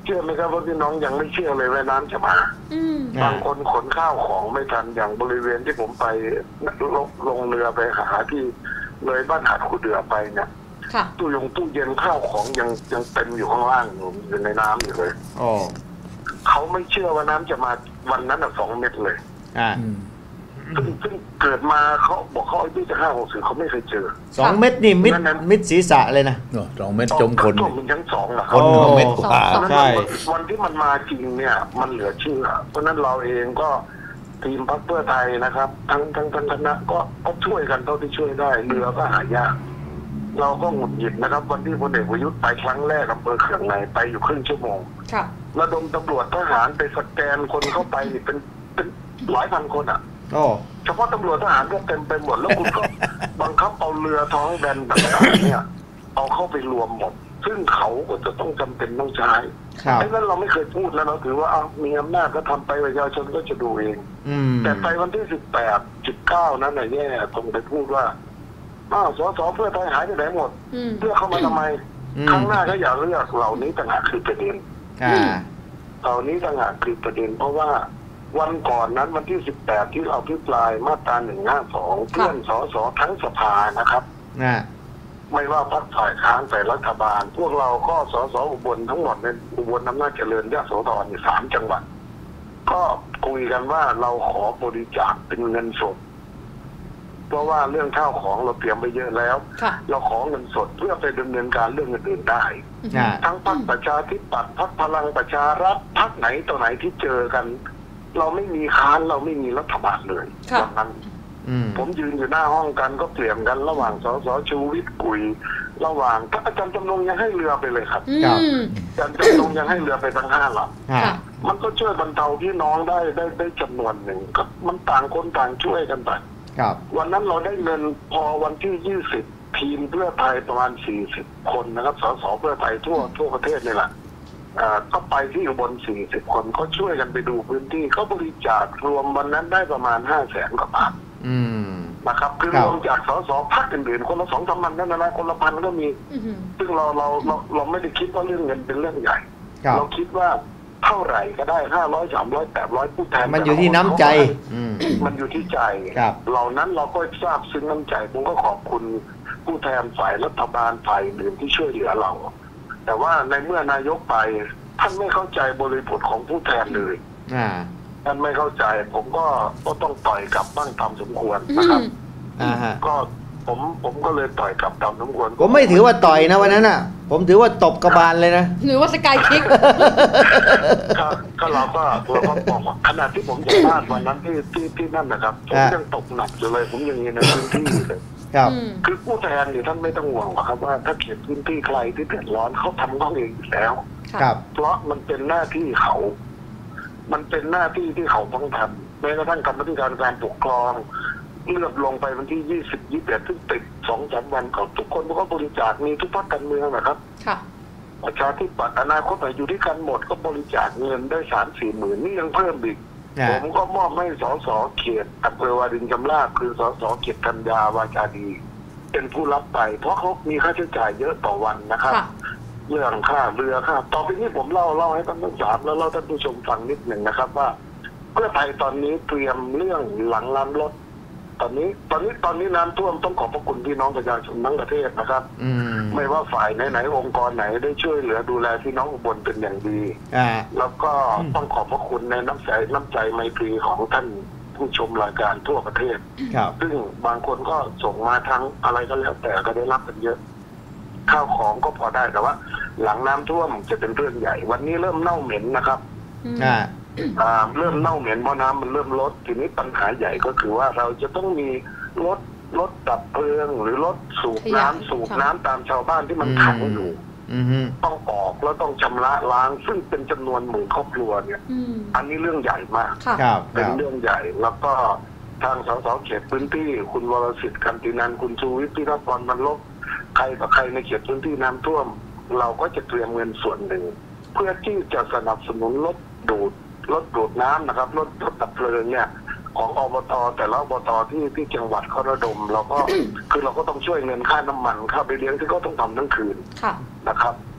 ชื่อไหมครับว่าพี่น้องยังไม่เชื่อเลยว่าน้ำจะมาบางคนขนข้าวของไม่ทันอย่างบริเวณที่ผมไปลงลงเรือไปหาที่เลยบ้านหาดคูเดือไปเนี่ยตู้ยงตู้เย็นข้าวของยังยังเต็มอยู่ข้างล่างอยู่อยู่ในน้ำอยู่เลยอ๋อเขาไม่เชื่อว่าน้ำจะมาวันนั้นอ่ะสองเมตรเลยอ่าซึ่งซึ่งเกิดมาเขาบอกเขาอายุจะห้าหกสิบเขาไม่เคยเจอสองเม็ดนี่มิดมิดศีรษะเลยนะสองเม็ดจมคนมันชั้นสองเหรอครับคนเม็ดกว่าใช่วันที่มันมาจริงเนี่ยมันเหลือเชื่อเพราะนั้นเราเองก็ทีมพรรคเพื่อไทยนะครับทั้งทั้งทั้งคณะก็ก็ช่วยกันเท่าที่ช่วยได้เรือก็หายากเราก็หงุดหงิดนะครับวันที่พลเอกประยุทธ์ไปครั้งแรกอำเภอเขื่องในไปอยู่ครึ่งชั่วโมงระดมตำรวจทหารไปสแกนคนเข้าไปนี่เป็นเป็นหลายพันคนอ่ะเฉพาะตำรวจทหารก็เต็มไปหมดแล้วคุณก็บังคับเอาเรือท้องแบนต่างๆเนี่ยเอาเข้าไปรวมหมดซึ่งเขาก็จะต้องจำเป็นต้องใช้ไอ้นั้นเราไม่เคยพูดแล้วเราถือว่าเอามีอำนาจก็ทำไปประชาชนก็จะดูเองแต่ไปวันที่สิบแปดสิบเก้านั้นน่ะแย่ตรงไปพูดว่าอ้าวสสเพื่อไทยหายไปไหนหมดเพื่อเข้ามาทำไมครั้งหน้าก็อย่าเลือกเหล่านี้ต่างหากคือประเด็นเหล่านี้ต่างหากคือประเด็นเพราะว่าวันก่อนนั้นวันที่สิบแปดที่เราพิปรายมาตราหนึ่งห้าสองเพื่อนสสทั้งสภานะครับไม่ว่าพรรคฝ่ายค้านฝ่ายรัฐบาลพวกเราก็สสอุบลทั้งหมดในอุบลอำนาจเจริญยโสธรอยู่สามจังหวัดก็คุยกันว่าเราขอบริจาคเป็นเงินสดเพราะว่าเรื่องข้าวของเราเตรียมไปเยอะแล้วเราขอเงินสดเพื่อไปดำเนินการเรื่องอื่นๆได้ทั้งพรรคประชาธิปัตย์พรรคพลังประชารัฐพรรคไหนต่อไหนที่เจอกันเราไม่มีค้านเราไม่มีรัฐบาลเลยตอนนั้นผมยืนอยู่หน้าห้องกันก็เปลี่ยนกันระหว่างสสชูวิทย์กุยระหว่างอาจารย์จำนงยังให้เรือไปเลยครับอาจารย์จำนงยังให้เรือไปทั้งห้าลำมันก็ช่วยบรรเทาพี่น้องได้ได้ได้จำนวนหนึ่งก็มันต่างคนต่างช่วยกันไปวันนั้นเราได้เงินพอวันที่ยี่สิบทีมเพื่อไทยประมาณสี่สิบคนนะครับสสเพื่อไทยทั่วทั่วประเทศนี่แหละก็ไปที่อุบลสี่สิบคนเขาช่วยกันไปดูพื้นที่เขาบริจาครวมวันนั้นได้ประมาณห้าแสนกว่าบาทนะครับคือรวมจากสสพรรคอื่นๆคนละสองสามพันนั่นนะคนละพันก็มีซึ่งเราเราเราเราไม่ได้คิดว่าเรื่องเงินเป็นเรื่องใหญ่เราคิดว่าเท่าไหร่ก็ได้ห้าร้อยสามร้อยแปดร้อยผู้แทนมันอยู่ที่น้ำใจมันอยู่ที่ใจเหล่านั้นเราก็ทราบซึ้งน้ำใจผมก็ขอบคุณผู้แทนฝ่ายรัฐบาลฝ่ายอื่นที่ช่วยเหลือเราแต่ว่าในเมื่อนายกไปท่านไม่เข้าใจบริบทของผู้แทนเลยท่านไม่เข้าใจผมก็ก็ต้องต่อยกลับบ้างตามสมควรนะครับก็ผมผมก็เลยต่อยกลับตามสมควรผมไม่ถือว่าต่อยนะวันนั้นน่ะผมถือว่าตบกระบาลเลยนะหรือว่าสกายคิกก็เราก็เราก็บอกขณะที่ผมจะพลาดวันนั้นที่ที่ที่นั่นนะครับผมยังตกหนักอยู่เลยผมยังอยู่ในพื้นที่เลยคือผู้แทนเนี่ยท่านไม่ต้องห่วงหรอกครับว่าถ้าเขตพื้นที่ใครที่เดือดร้อนเขาทำของเองอยู่แล้วเพราะมันเป็นหน้าที่เขามันเป็นหน้าที่ที่เขาต้องทำแม้กระทั่งกรรมธิการการปกครองเลือกลงไปวันที่ยี่สิบยี่สิบเอ็ดซึ่งติดสองสามวันเขาทุกคนก็บริจาคมีทุกพรรคการเมืองนะครับประชาธิปัตย์อนาคตใหม่อยู่ที่กันหมดก็บริจาคเงินได้สามสี่หมื่นนี่ยังเพิ่มอีกผมก็มอบให้สสเขตอำเภอวารินชำราบคือสสเขตกัญญาวาจาดีเป็นผู้รับไปเพราะเขามีค่าใช้จ่ายเยอะต่อวันนะครับเรื่องค่าเรือค่าต่อไปนี้ผมเล่าเล่าให้ท่านผู้ชมแล้วเล่าท่านผู้ชมฟังนิดหนึ่งนะครับว่าเพื่อไทยตอนนี้เตรียมเรื่องหลังน้ำลดตอนนี้ตอนนี้ตอนนี้น้ำท่วมต้องขอบพระคุณพี่น้องประชาชนทั้งประเทศนะครับไม่ว่าฝ่ายไหนๆองค์กรไหนได้ช่วยเหลือดูแลพี่น้องอุบลเป็นอย่างดีแล้วก็ต้องขอบพระคุณในน้ำใจน้ำใจไมตรีของท่านผู้ชมรายการทั่วประเทศซึ่งบางคนก็ส่งมาทั้งอะไรก็แล้วแต่ก็ได้รับกันเยอะข้าวของก็พอได้แต่ว่าหลังน้ำท่วมจะเป็นเรื่องใหญ่วันนี้เริ่มเน่าเหม็นนะครับเริ่มเน่าเหม็นเพราะน้ำมันเริ่มลดทีนี้ปัญหาใหญ่ก็คือว่าเราจะต้องมีรถรถดับเพลิงหรือรถสูบน้ำสูบน้ำตามชาวบ้านที่มันขังอยู่ต้องออกแล้วต้องชำระล้างซึ่งเป็นจำนวนหมื่นครอบครัวเนี่ยอันนี้เรื่องใหญ่มากเป็นเรื่องใหญ่แล้วก็ทางสสเขตพื้นที่คุณวรสิทธิ์กันตินันท์คุณชูวิทย์พิรพรบรรลบใครต่อใครในเขตพื้นที่น้ำท่วมเราก็จะเตรียมเงินส่วนหนึ่งเพื่อที่จะสนับสนุนรถดูดรถดูดน้ำนะครับรถรถดับเพลิงเนี่ยของอบตแต่ละอบตที่ที่จังหวัดเขาระดมเราก็คือเราก็ต้องช่วยเงินค่าน้ำมันค่าไปเลี้ยงที่เขาต้องทำทั้งคืนนะครับ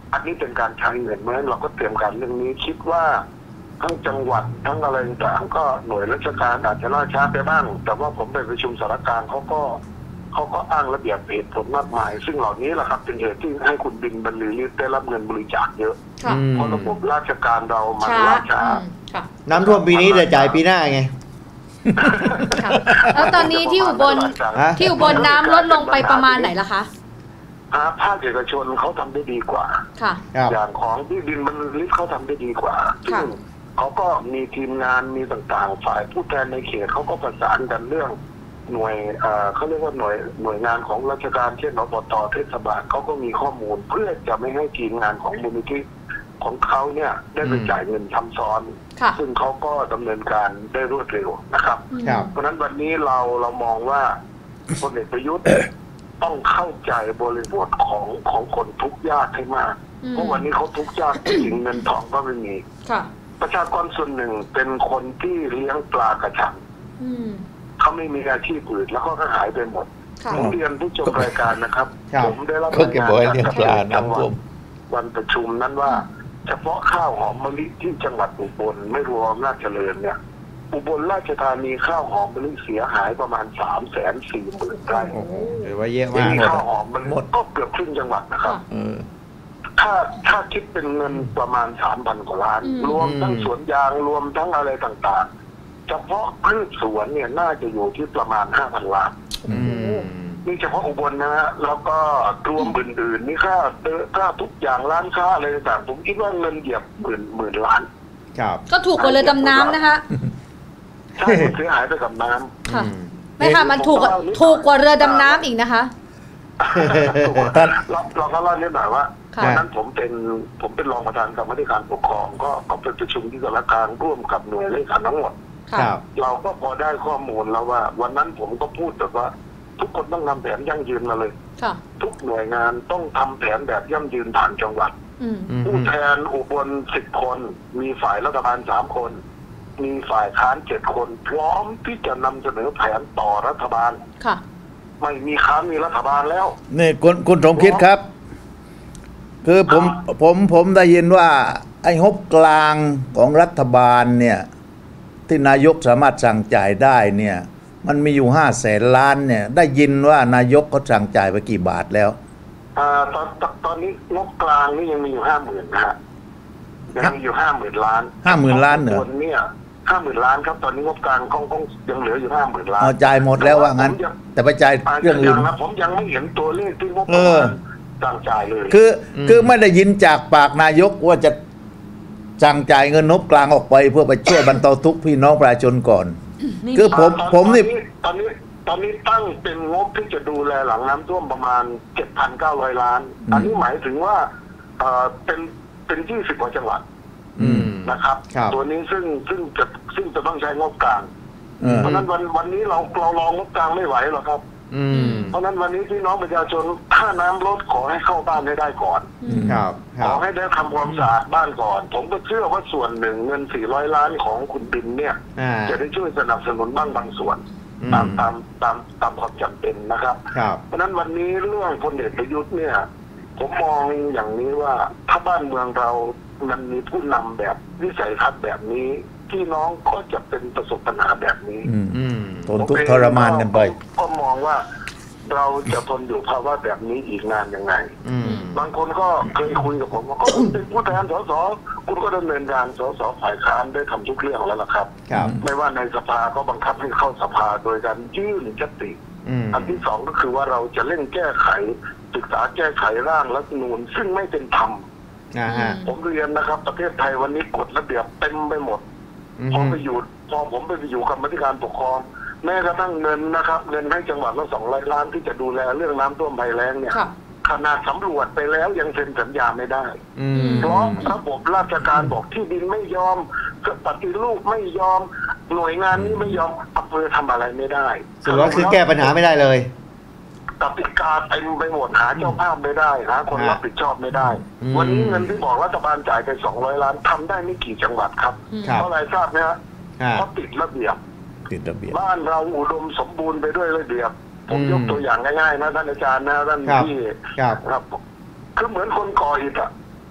อันนี้เป็นการใช้เงินเพราะฉะนั้นเราก็เตรียมการเรื่องนี้คิดว่าทั้งจังหวัดทั้งอะไรต่างก็หน่วยราชการอาจจะล่าช้าไปบ้างแต่ว่าผมไปประชุมสารกลางเขาก็เขาก็อ้างระเบียบเหตุผลมากมายซึ่งเหล่านี้แหละครับเป็นเหตุที่ให้คุณบินบรรลือฤทธิ์ได้รับเงินบริจาคเยอะเพราะระบบราชการเรามันล่าช้าน้ำท่วมปีนี้จะจ่ายปีหน้าไงแล้วตอนนี้ที่อุบลที่อุบลน้ำลดลงไปประมาณไหนล่ะคะภาคเอกชนเขาทำได้ดีกว่าอย่างของที่ดินบรรลือฤทธิ์เขาทำได้ดีกว่าซึ่งเขาก็มีทีมงานมีต่างๆฝ่ายผู้แทนในเขตเขาก็ประสานกันเรื่องหน่วยเขาเรียกว่าหน่วยหน่วยงานของราชการเช่นอบต.เทศบาลเขาก็มีข้อมูลเพื่อจะไม่ให้ทีมงานของมูลนิธิของเขาเนี่ยได้ไปจ่ายเงินซ้ำซ้อนซึ่งเขาก็ดำเนินการได้รวดเร็วนะครับเพราะฉะนั้นวันนี้เราเรามองว่าพลเอกประยุทธ์ต้องเข้าใจบริบทของของคนทุกข์ยากให้มากเพราะวันนี้เขาทุกข์ยากจริงเงินทองก็ไม่มีประชากรส่วนหนึ่งเป็นคนที่เลี้ยงปลากระชังเขาไม่มีอาชีพอื่นแล้วก็หายไปหมดผมเรียนผู้ชมรายการนะครับผมได้รับรายงานจากจังหวัดวันประชุมนั้นว่าเฉพาะข้าวหอมมะลิที่จังหวัดอุบลไม่รวมอำนาจเจริญเนี่ยอุบลราชธานีข้าวหอมมะลิเสียหายประมาณสามแสนสี่หมื่นไร่โอ้โหถือว่าเยอะมากข้าวหอมมันก็เกือบครึ่งจังหวัดนะครับถ้าถ้าคิดเป็นเงินประมาณสามพันกว่าล้านรวมทั้งสวนยางรวมทั้งอะไรต่างๆเฉพาะพืชสวนเนี่ยน่าจะอยู่ที่ประมาณห้าพันล้านนี่เฉพาะอุบลนะฮะแล้วก็รวมอื่นๆนี่ค่าเดือค่าทุกอย่างร้านค้าอะไรต่างๆผมคิดว่าเงินเหยียบหมื่นหมื่นล้านครับก็ถูกกว่าเรือดำน้ำนะคะใช่เสียหายไปกับน้ำค่ะไม่ค่ะมันถูกถูกกว่าเรือดำน้ำอีกนะคะเราเราก็เล่านิดหน่อยว่าวันนั้นผมเป็นผมเป็นรองประธานกรรมการปกครองก็ก็ไปประชุมที่สารกลางร่วมกับหน่วยราชการทั้งหมดเราก็พอได้ข้อมูลแล้วว่าวันนั้นผมก็พูดแต่ว่าทุกคนต้องทำแผนยั่งยืนมาเลยทุกหน่วยงานต้องทำแผนแบบยั่งยืนผ่านจังหวัดผู้แทนอุบลสิบคนมีฝ่ายรัฐบาลสามคนมีฝ่ายค้านเจ็ดคนพร้อมที่จะนำเสนอแผนต่อรัฐบาลค่ะไม่มีค้านมีรัฐบาลแล้วนี่คุณคุณสมคิดครับ คือผมผมผมได้ยินว่าไอ้งบกลางของรัฐบาลเนี่ยที่นายกสามารถสั่งจ่ายได้เนี่ยมันมีอยู่ห้าแสนล้านเนี่ยได้ยินว่านายกเขาสั่งจ่ายไปกี่บาทแล้วอ่าตอนตอนนี้งบกลางนี่ยังมีอยู่ห้าหมื่นนะฮะยังมีอยู่ห้าหมื่นล้านห้าหมื่นล้านเหรอเนี่ยห้าหมื่นล้านครับตอนนี้งบกลางคงยังเหลืออยู่ห้าหมื่นล้านเอาจ่ายหมดแล้วว่างั้นแต่ไปจ่ายเรื่องอื่นผมยังไม่เห็นตัวเลขที่งบกลางสั่งจ่ายเลยคือคือไม่ได้ยินจากปากนายกว่าจะสั่งจ่ายเงินงบกลางออกไปเพื่อไปช่วยบรรเทาทุกข์พี่น้องประชาชนก่อนคือผมผมนี่ตอนนี้ตอนนี้ตั้งเป็นงบที่จะดูแลหลังน้ำท่วมประมาณ เจ็ดพันเก้าร้อย ล้านอันนี้หมายถึงว่าเอ่อเป็นเป็นยี่สิบกว่าจังหวัดนะครับตัวนี้ซึ่งซึ่งจะซึ่งจะต้องใช้งบกลางเพราะนั้นวันวันนี้เราเรารองงบกลางไม่ไหวหรอกครับเพราะนั้นวันนี้พี่น้องประชาชนถ้าน้ำลดขอให้เข้าบ้านให้ได้ก่อนขอให้ได้ทำความสะอาดบ้านก่อนผมก็เชื่อว่าส่วนหนึ่งเงินสี่ร้อยล้านของคุณบินเนี่ยจะได้ช่วยสนับสนุนบ้างบางส่วนตามตามตามตามความจำเป็นนะครับเพราะนั้นวันนี้เรื่องพลเอกประยุทธ์เนี่ยผมมองอย่างนี้ว่าถ้าบ้านเมืองเรามันมีผู้นำแบบวิสัยทัศน์แบบนี้พี่น้องก็จะเป็นประสบปัญหาแบบนี้ทนทุกข์ทรมานกันไปก็มองว่าเราจะทนอยู่ภาวะแบบนี้อีกนานยังไงบางคนก็เคยคุยกับผมว่าก็คุณเป็นผู้แทนสสคุณก็ดำเนินการสสฝ่ายค้านได้ทำทุกเรื่องแล้วล่ะครับไม่ว่าในสภาก็บังคับให้เข้าสภาโดยการยื่นยติอันที่สองก็คือว่าเราจะเร่งแก้ไขศึกษาแก้ไขร่างรัฐธรรมนูญซึ่งไม่เป็นธรรมผมเรียนนะครับประเทศไทยวันนี้กฎระเบียบเต็มไปหมดพอไปอยู่พอผมไปอยู่กรรมธิการปกครองแม้กระทั่งเงินนะครับเงินให้จังหวัดละสองร้อยล้านที่จะดูแลเรื่องน้ำท่วมภัยแล้งเนี่ยขนาดสำรวจไปแล้วยังเซ็นสัญญาไม่ได้เพราะระบบราชการบอกที่ดินไม่ยอมปฏิรูปไม่ยอมหน่วยงานนี้ไม่ยอมอำเภอทำอะไรไม่ได้ถือว่าคือแก้ปัญหาไม่ได้เลยกติกาเต็มไปหมดหาเจ้าภาพไม่ได้หาคนรับผิดชอบไม่ได้วันนี้เงินที่บอกรัฐบาลจ่ายไปสองร้อยล้านทำได้ไม่กี่จังหวัดครับเพราะอะไรทราบไหมฮะเพราะติดระเบียบติดระเบียบบ้านเราอุดมสมบูรณ์ไปด้วยระเบียบผมยกตัวอย่างง่ายๆนะท่านอาจารย์นะท่านที่ครับคือเหมือนคนก่ออิฐอ่ะ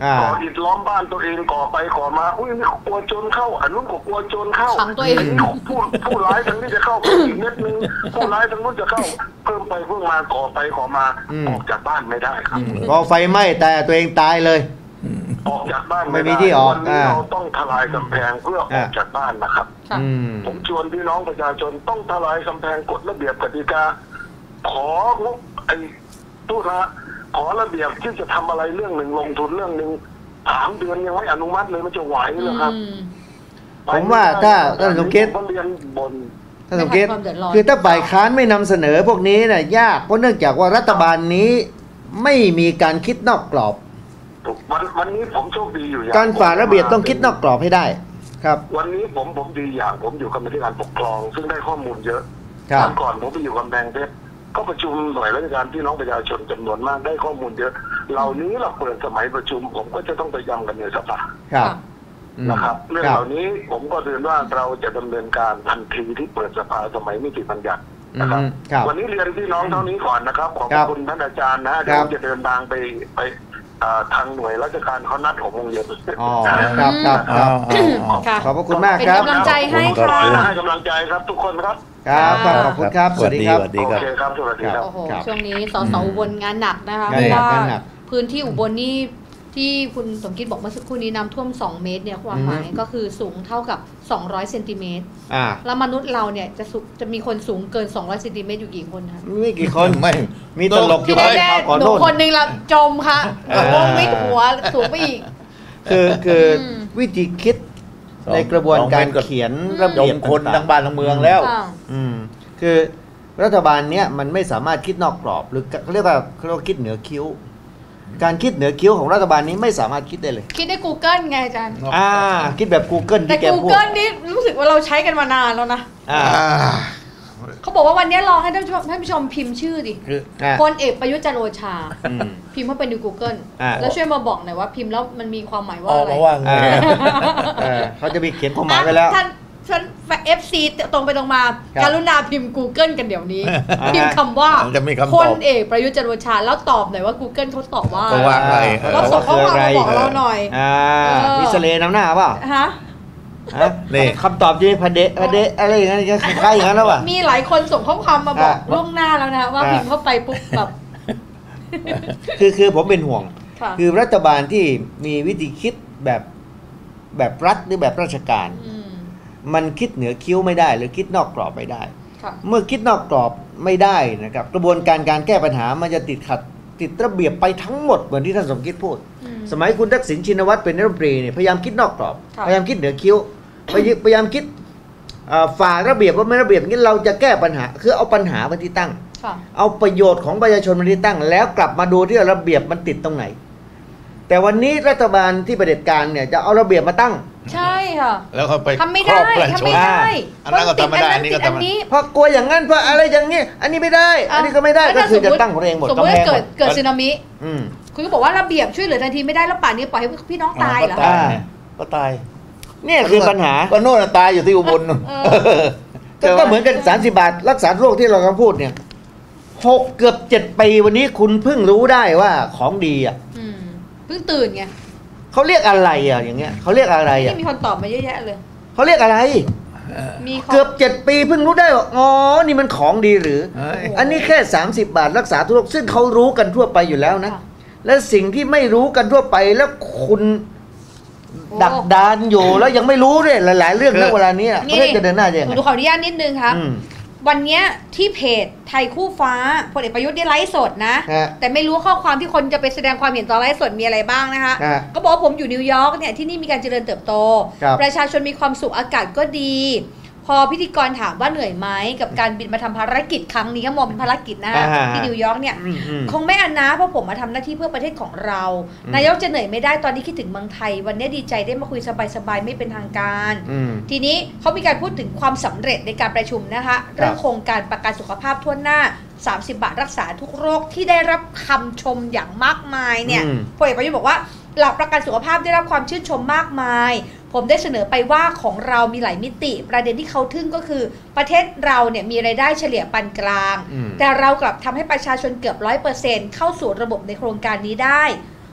ก่ออิฐล้อมบ้านตัวเองก่อไปก่อมาอุ้ยนี่กลัวโจรเข้าอันนู้นก็กลัวโจรเข้าขังตัวเองผู้ผู้ร้ายทั้งนี้จะเข้าไปอีกเม็ดนึงผู้ร้ายทั้งนู้นจะเข้าเพิ่มไปเพิ่มมาก่อไปก่อมาออกจากบ้านไม่ได้ครับพอไฟไหม้แต่ตัวเองตายเลยออกจากบ้านไม่มีที่ออกวันนี้เราต้องทลายกำแพงเพื่อออกจากบ้านนะครับผมชวนพี่น้องประชาชนต้องทลายกำแพงกฎระเบียบกติกาของบไอ้ตู้นะขอระเบียบที่จะทำอะไรเรื่องหนึ่งลงทุนเรื่องหนึ่งสามเดือนยังไม่อนุมัติเลยมันจะไหวเหรอครับผมว่าถ้าท่านสมคิดเรียนบนท่านสมคิดคือถ้าฝ่ายค้านไม่นำเสนอพวกนี้น่ะยากเพราะเนื่องจากว่ารัฐบาลนี้ไม่มีการคิดนอกกรอบวันวันนี้ผมโชคดีอยู่อย่างการฝ่าระเบียบต้องคิดนอกกรอบให้ได้ครับวันนี้ผมผมดีอย่างผมอยู่กรรมธิการปกครองซึ่งได้ข้อมูลเยอะตอนก่อนผมไปอยู่กำแพงเพชรก็ประชุมหน่วยราชการพี่น้องประชาชนจำนวนมากได้ข้อมูลเยอะเหล่านี้เราเปิดสมัยประชุมผมก็จะต้องไปย้ำกันในสภานะครับเรื่องเหล่านี้ผมก็เรียนว่าเราจะดำเนินการทันทีที่เปิดสภาสมัยนิติบัญญัตินะครับวันนี้เรียนพี่น้องเท่านี้ก่อนนะครับขอบคุณท่านอาจารย์นะเดี๋ยวจะเดินทางไปไปทางหน่วยราชการเขานัดหกโมงเย็นอ๋อครับครับครับขอบคุณมากครับเป็นกำลังใจให้ค่ะให้กำลังใจครับทุกคนครับครับขอบคุณครับสวัสดีครับโอเคครับสวัสดีครับโอ้โหช่วงนี้สสอุบลงานหนักนะคะเพราะว่าพื้นที่อุบลนี่ที่คุณสมคิดบอกเมื่อสักครู่นี้น้ำท่วมสองเมตรเนี่ยความหมายก็คือสูงเท่ากับสองร้อยเซนติเมตรแล้วมนุษย์เราเนี่ยจะจะมีคนสูงเกินสองร้อยเซนติเมตรอยู่กี่คนคะไม่กี่คนไม่มีตลกอยู่แน่ๆหนูคนนึงละจมค่ะวงมิดหัวสูงไปอีกคือคือวิธีคิดในกระบวนการเขียนระเบียบคนทั้งบ้านทั้งเมืองแล้วอืมคือรัฐบาลเนี้ยมันไม่สามารถคิดนอกกรอบหรือเขาเรียกว่าเขาเรียกคิดเหนือคิ้วการคิดเหนือคิ้วของรัฐบาลนี้ไม่สามารถคิดได้เลยคิดได้ Google ไงอาจารย์อ่าคิดแบบ Google แต่ Google นี่รู้สึกว่าเราใช้กันมานานแล้วนะอ่าเขาบอกว่าวันนี้ลองให้ท่านท่านผู้ชมพิมพ์ชื่อดิพลเอกประยุทธ์จันทร์โอชาพิมพ์เข้าไปใน Google แล้วช่วยมาบอกหน่อยว่าพิมพ์แล้วมันมีความหมายว่าอะไรเขาจะมีเขียนความหมายไว้แล้วท่านท่าน เอฟ ซี ตรงไปตรงมาการุณาพิมพ์ Google กันเดี๋ยวนี้พิมพ์คำว่าพลเอกประยุทธ์จันทร์โอชาแล้วตอบหน่อยว่า Google เขาตอบว่าอะไรแล้วส่งข้อความมาบอกเราหน่อยมีเสลน้ำหน้าเปล่าฮะนี่คำตอบที่พเดพเดอะไรอย่างเงี้ยใกล้อย่างนั้นแล้วว่ะมีหลายคนส่งข้อความมาบอกล่วงหน้าแล้วนะว่าพิมพ์เข้าไปปุ๊บแบบคือคือผมเป็นห่วงคือรัฐบาลที่มีวิธีคิดแบบแบบรัฐหรือแบบราชการมันคิดเหนือคิ้วไม่ได้หรือคิดนอกกรอบไม่ได้เมื่อคิดนอกกรอบไม่ได้นะครับกระบวนการการแก้ปัญหามันจะติดขัดติดระเบียบไปทั้งหมดเหมือนที่ท่านสมคิดพูดสมัยคุณทักษิณชินวัตรเป็นรัฐมนตรีเนี่ยพยายามคิดนอกกรอบพยายามคิดเหนือคิ้วพยายามคิดฝ่าระเบียบว่าไม่ระเบียบงี้เราจะแก้ปัญหาคือเอาปัญหามาที่ตั้งเอาประโยชน์ของประชาชนมาที่ตั้งแล้วกลับมาดูที่ระเบียบมันติดตรงไหนแต่วันนี้รัฐบาลที่เผด็จการเนี่ยจะเอาระเบียบมาตั้งใช่ค่ะแล้วเขาไปทำไม่ได้ทำไม่ได้อันนั้นก็ทำไม่ได้อันนี้ก็ทำไม่ได้เพราะกลัวอย่างนั้นเพราะอะไรอย่างนี้อันนี้ไม่ได้อันนี้ก็ไม่ได้ก็คือจะตั้งของเองหมดสมมติเกิดเกิดสึนามิคุณก็บอกว่าระเบียบช่วยเหลือทันทีไม่ได้แล้วป่านนี้ปล่อยให้พี่น้องตายเหรอก็ตายเนี่ยคือปัญหาก็โน่นตายอยู่ที่อุบลก็เหมือนกันสามสิบบาทรักษาโรคที่เรากำลังพูดเนี่ยหกเกือบเจ็ดปีวันนี้คุณเพิ่งรู้ได้ว่าของดีอ่ะเพิ่งตื่นไงเขาเรียกอะไรอ่ะอย่างเงี้ยเขาเรียกอะไรอ่ะมีคนตอบมาเยอะแยะเลยเขาเรียกอะไรเกือบเจ็ดปีเพิ่งรู้ได้ว่าอ๋อนี่มันของดีหรืออันนี้แค่สามสิบบาทรักษาทุกโรคซึ่งเขารู้กันทั่วไปอยู่แล้วนะและสิ่งที่ไม่รู้กันทั่วไปแล้วคุณดักดานอยู่แล้วยังไม่รู้เลยหลายๆเรื่องในเวลานี้ประเทศจะเดินหน้ายังไงดูขออนุญาตนิดนึงครับวันนี้ที่เพจไทยคู่ฟ้าพลเอกประยุทธ์ได้ไลฟ์สดนะแต่ไม่รู้ข้อความที่คนจะไปแสดงความเห็นต่อไลฟ์สดมีอะไรบ้างนะคะก็บอกว่าผมอยู่นิวยอร์กเนี่ยที่นี่มีการเจริญเติบโตประชาชนมีความสุขอากาศก็ดีพอพิธีกรถามว่าเหนื่อยไหมกับการบินมาทำภารกิจครั้งนี้ก็มองเป็นภารกิจนะที่นิวยอร์กเนี่ยคงไม่อันนะเพราะผมมาทำหน้าที่เพื่อประเทศของเรานายกจะเหนื่อยไม่ได้ตอนนี้คิดถึงเมืองไทยวันนี้ดีใจได้มาคุยสบายๆไม่เป็นทางการทีนี้เขามีการพูดถึงความสำเร็จในการประชุมนะคะเรื่องโครงการประกันสุขภาพทั่วหน้าสามสิบบาทรักษาทุกโรคที่ได้รับคำชมอย่างมากมายเนี่ยพลเอกประยุทธ์บอกว่าหลักประกันสุขภาพได้รับความชื่นชมมากมายผมได้เสนอไปว่าของเรามีหลายมิติประเด็นที่เขาทึ่งก็คือประเทศเราเนี่ยมีรายได้เฉลี่ยปานกลางแต่เรากลับทำให้ประชาชนเกือบร้อยเปอร์เซ็นต์เข้าสู่ระบบในโครงการนี้ได้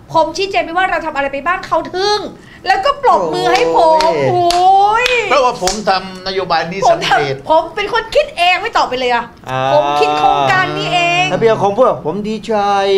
ผมชี้แจงไปว่าเราทำอะไรไปบ้างเขาทึ่งแล้วก็ปรบมือให้ผมโอ้ยเพราะว่าผมทำนโยบายนี้ผมสำเร็จผมเป็นคนคิดเองไม่ตอบไปเลยอะผมคิดโครงการนี้เองถ้าพี่คงพูดผมดีใจ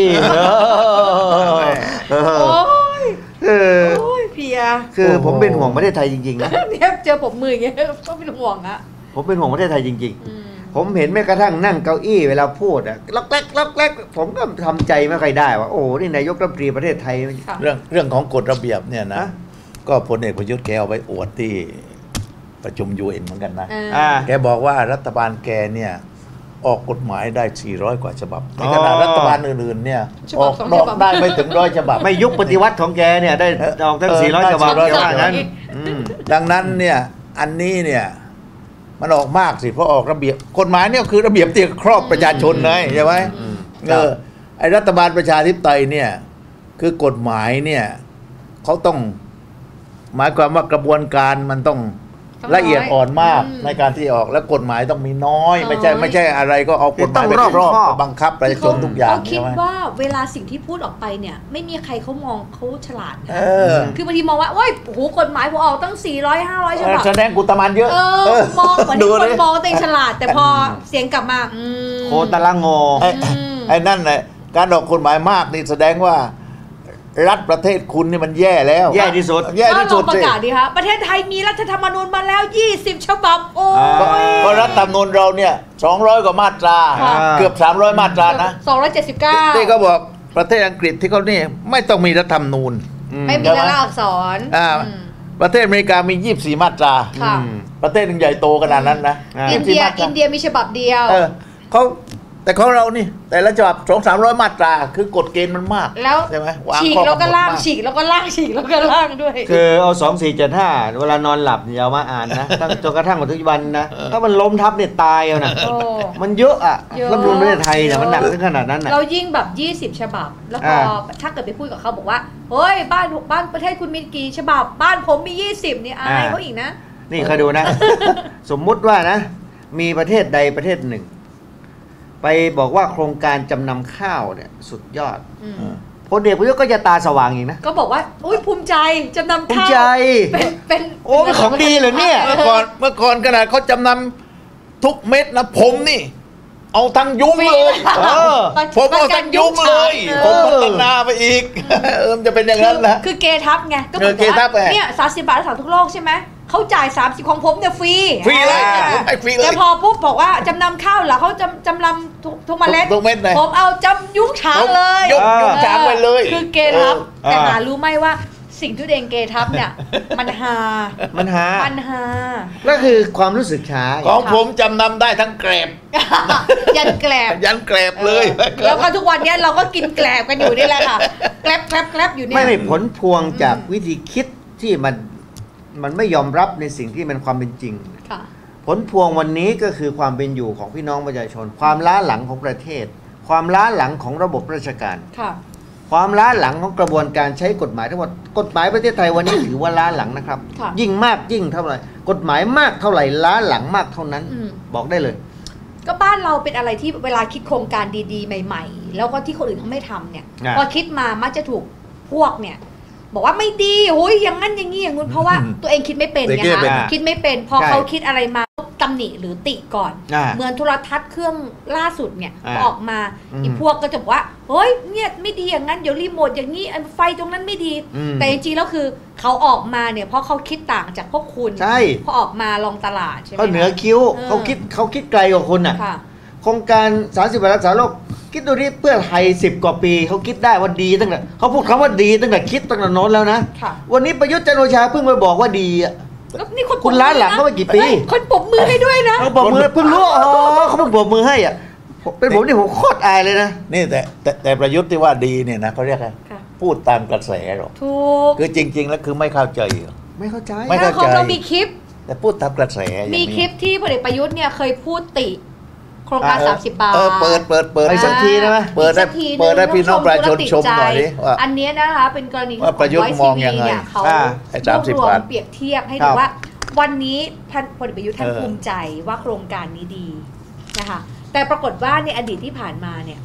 โอ้ยเออโอ้ยเพียคือผมเป็นห่วงประเทศไทยจริงๆนะเนี่ยเจอผมมืออย่างเงี้ยก็เป็นห่วงอะผมเป็นห่วงประเทศไทยจริงอืมๆ ผมเห็นแม้กระทั่งนั่งเก้าอี้เวลาพูดอะล็อกแรกล็อกแรกผมก็ทำใจไม่ค่อยได้ว่าโอ้นี่นายกรัฐมนตรีประเทศไทยค่ะเรื่องเรื่องของกฎระเบียบเนี่ยนะฮะก็พลเอกประยุทธ์แกเอาไปอวดที่ประชุม ยู เอ็น เหมือนกันนะเอออ่าแกบอกว่ารัฐบาลแกเนี่ยออกกฎหมายได้สี่ร้อยกว่าฉบับในอ๋อขณะรัฐบาลอื่นๆเนี่ยฉอบัอบ กสองดอกฉบับได้ไม่ถึงร้อยฉบับไม่ยุคปฏิวัติของแกเนี่ยได้ออกตั้งเออสี่ร้อยได้ฉบับสี่ร้อยแกว่าฉบับงั้นอืมดังนั้นเนี่ยอันนี้เนี่ยมันออกมากสิเพราะออกระเบียบกฎหมายเนี่ยคือระเบียบที่ครอบประชาชนเลยใช่ไหมอืมเออไอรัฐบาลประชาธิปไตยเนี่ยคือกฎหมายเนี่ยเขาต้องหมายความว่ากระบวนการมันต้องต้องละเอียดอ่อนมากอืมในการที่ออกแล้วกฎหมายต้องมีน้อยน้อยไม่ใช่ไม่ใช่อะไรก็เอากฎหมายไปต้องรอบครอบคอบบังคับประชาชนทุกอย่างเขาคิใช่ดไหมว่าเวลาสิ่งที่พูดออกไปเนี่ย ไม่มีใครเขามองเขาฉลาดนะเออคือบางทีมองว่าโอ้ยโอ้โหกฎหมายผมออกตั้งสี่ร้อย ห้าร้อยฉบับแสดงกุตมันเยอะเออมองเหมือนดูที่คดินมองตัวเองฉลาด แต่พอเสียงกลับมาอืมโคตรละงอไอ้อืมไอ้นั่นเลยการออกกฎหมายมากนี่แสดงว่า รัฐประเทศคุณนี่มันแย่แล้วแย่ที่สุดแย่ก็ที่ลสุอดงประสิกาศดีคะประเทศไทยมีรัฐธรรมนูญมาแล้วยี่สิบฉบับโอ้ก็ยก็รัฐธรรมนูญเราเนี่ยสองร้อยกว่ามาตราค่ะเกือบสามร้อยมาตรานะสองร้อยเจ็ดสิบเก้าที่เขาบอกประเทศอังกฤษที่เขานี่ไม่ต้องมีรัฐธรรมนูญไม่มีรายละอักษรอ่าอืมประเทศอเมริกามียี่สิบสี่มาตราค่ะอืมประเทศหนึ่งใหญ่โตขนาดนั้นนะอ่าอินยี่สิบเดีสี่ยมาตราอินเดียมีฉบับเดียวเออเขาแต่ของเรานี่ แต่ละฉบับสองสามร้อยมาตรา คือกฎเกณฑ์มันมากแล้วใช่ไหมวางฉีกข้อแล้วก็ำหนดล่างมฉีกแล้วก็ล่างฉีกแล้วก็ล่างด้วยคือเอาสองสี่เจ็ดห้าเวลานอนหลับอย่าเอามาอ่านนะตั้งจนกระทั่งปัจจุบันนะถ้ามันล้มทับเนี่ยตายเอานะโอ้มันเยอะอะเยอะรัฐธรรมนูญประเทศไทยเนี่ยมันหนักถึงขนาดนั้นน่ะเรายิ่งแบบยี่สิบฉบับ แล้วพออ่าถ้าเกิดไปพูดกับเขาบอกว่าเฮ้ยบ้านบ้านประเทศคุณมีกี่ฉบับ บ้านผมมียี่สิบนี่อายเขาอีกนะนี่เคยดูนะ สมมุติว่านะ มีประเทศใดประเทศหนึ่ง ไปบอกว่าโครงการจำนำข้าวเนี่ย สุดยอดอืมพลเอกประยุทธ์ก็จะตาสว่างอีกนะก็บอกว่าอุ้ยภูมิใจจำนำภูมิข้าวใจเป็นเป็นโอ้เป็นของดีเหรอเนี่ยเมื่อก่อนเมื่อก่อนขนาดเขาจำนำทุกเม็ดนะผมนี่ เอาทั้งยุ้งเลยเออผมเอาทั้งยุ้งเลยเอผมอพัฒนาไปอีก เออมันจะเป็นอย่างนั้นแหละคือเกทับไงก็เหมือนเออเกทับไงเนี่ยสามสิบบาทรักษาทุกโรคใช่ไหมเขาจ่ายสามสิบของผมเนี่ยฟรีฟรีเลยอ่าให้ฟรีเลยแล้วพอปุ๊บบอกว่าจำนำข้าวเหรอเขาจำจำนำทุกทุกเมล็ดทุกเม็ดเลยผมเอาจำยุ้งฉางเลยยกยกฉางไปเลยคือเกทับเออแต่หารู้ไหมว่าสิ่งที่ตัวเองเกทับเนี่ย มันฮามันหามันฮาก็คือความรู้สึกช้าของผมจำนำได้ทั้งแกรบยันแกลบยันแกรบเลยแล้วก็ทุกวันเนี้ยเราก็กินแกลบกันอยู่นี่แหละค่ะแกลบแกลบแกลบอยู่เนี่ยไม่ไม่ผลพวงจากอืมวิธีคิดที่มันมันไม่ยอมรับในสิ่งที่มันความเป็นจริงค่ะผลพวงวันนี้ก็คือความเป็นอยู่ของพี่น้องประชาชน ความล้าหลังของประเทศ ความล้าหลังของระบบราชการค่ะความล้าหลังของกระบวนการใช้กฎหมายทั้งหมดกฎหมายประเทศไทยวันนี้ ถือว่าล้าหลังนะครับค่ะยิ่งมากยิ่งเท่าไหร่กฎหมายมากเท่าไหร่ล้าหลังมากเท่านั้นอืมบอกได้เลยก็บ้านเราเป็นอะไรที่เวลาคิดโครงการดีๆ ใหม่ ๆ แล้วก็ที่คนอื่นเขาไม่ทำเนี่ยอ่ะพอคิดมามักจะถูกพวกเนี่ย บอกว่าไม่ดีโอ้ยอย่างนั้นอย่างนี้อย่างงู้นเพราะว่าอืมตัวเองคิดไม่เป็นตัวไงเองคิดไม่เป็นคะคิดไม่เป็น พอใช่เขาคิดอะไรมาตำหนิหรือติก่อนอ่าเหมือนโทรทัศน์เครื่องล่าสุดเนี่ยอ่าออกมาอืมอีพวกก็จะบอกว่าเฮ้ยเนี่ยไม่ดีอย่างนั้นเดี๋ยวรีโมทอย่างนี้อันไฟตรงนั้นไม่ดีอืมแต่จริงๆแล้วคือเขาออกมาเนี่ยเพราะเขาคิดต่างจากพวกคุณใช่พอออกมาลองตลาดใช่ไหมเขาเหนือคะคิ้วเออเขาคิดเขาคิดไกลกว่าคุณอ่ะค่ะโครงการสามสิบวันรักษาโรคคิดดูที่เพื่อไทยสิบกว่าปีเขาคิดได้ว่าดีตั้งแต่เขาพูดคำว่าดีตั้งแต่คิดตั้งแต่โน้นแล้วนะค่ะวันนี้ประยุทธ์จันทร์โอชาเพิ่งมาบอกว่าดีอ่ะแล้วนี่คนคุณล้าหลังเข้าไปกี่ปีเฮ้ยคนปรบมือให้ด้วยนะเขาบอกมือเพิ่งรู้อ๋อเขาเพิ่งบอกมือให้อ่ะผมเป็นผมนี่ผมโคตรอายเลยนะนี่แต่แต่แต่ประยุทธ์ที่ว่าดีเนี่ยนะเขาเรียกอะไรค่ะพูดตามกระแสหรอกถูกคือจริง ๆ แล้วคือไม่เข้าใจไม่เข้าใจไม่ถ้าเข้าใจของเรามีคลิปแต่พูดตามกระแสอย่างมีนี้คลิปที่พลเอกประยุทธ์เนี่ยเคยพูดติ โครงการอ่าสามสิบบาทเออเปิดเปิดเปิดไปสักทีได้ไหมเปิดได้อีกสักทีนึงเปิดได้พี่น้องประชาชนชมหน่อยดิว่าอันเนี้ยนะคะเป็นกรณีว่าประยุทธ์ขมองยังไงเนี่ยเขาอ่าไอ้รวบสามสิบรวมบาทเปรียบเทียบให้ครัดูบว่า วันนี้ท่านพลเอกประยุทธ์ท่านเออภูมิใจว่าโครงการนี้ดีนะคะแต่ปรากฏว่าในอดีตที่ผ่านมาเนี่ย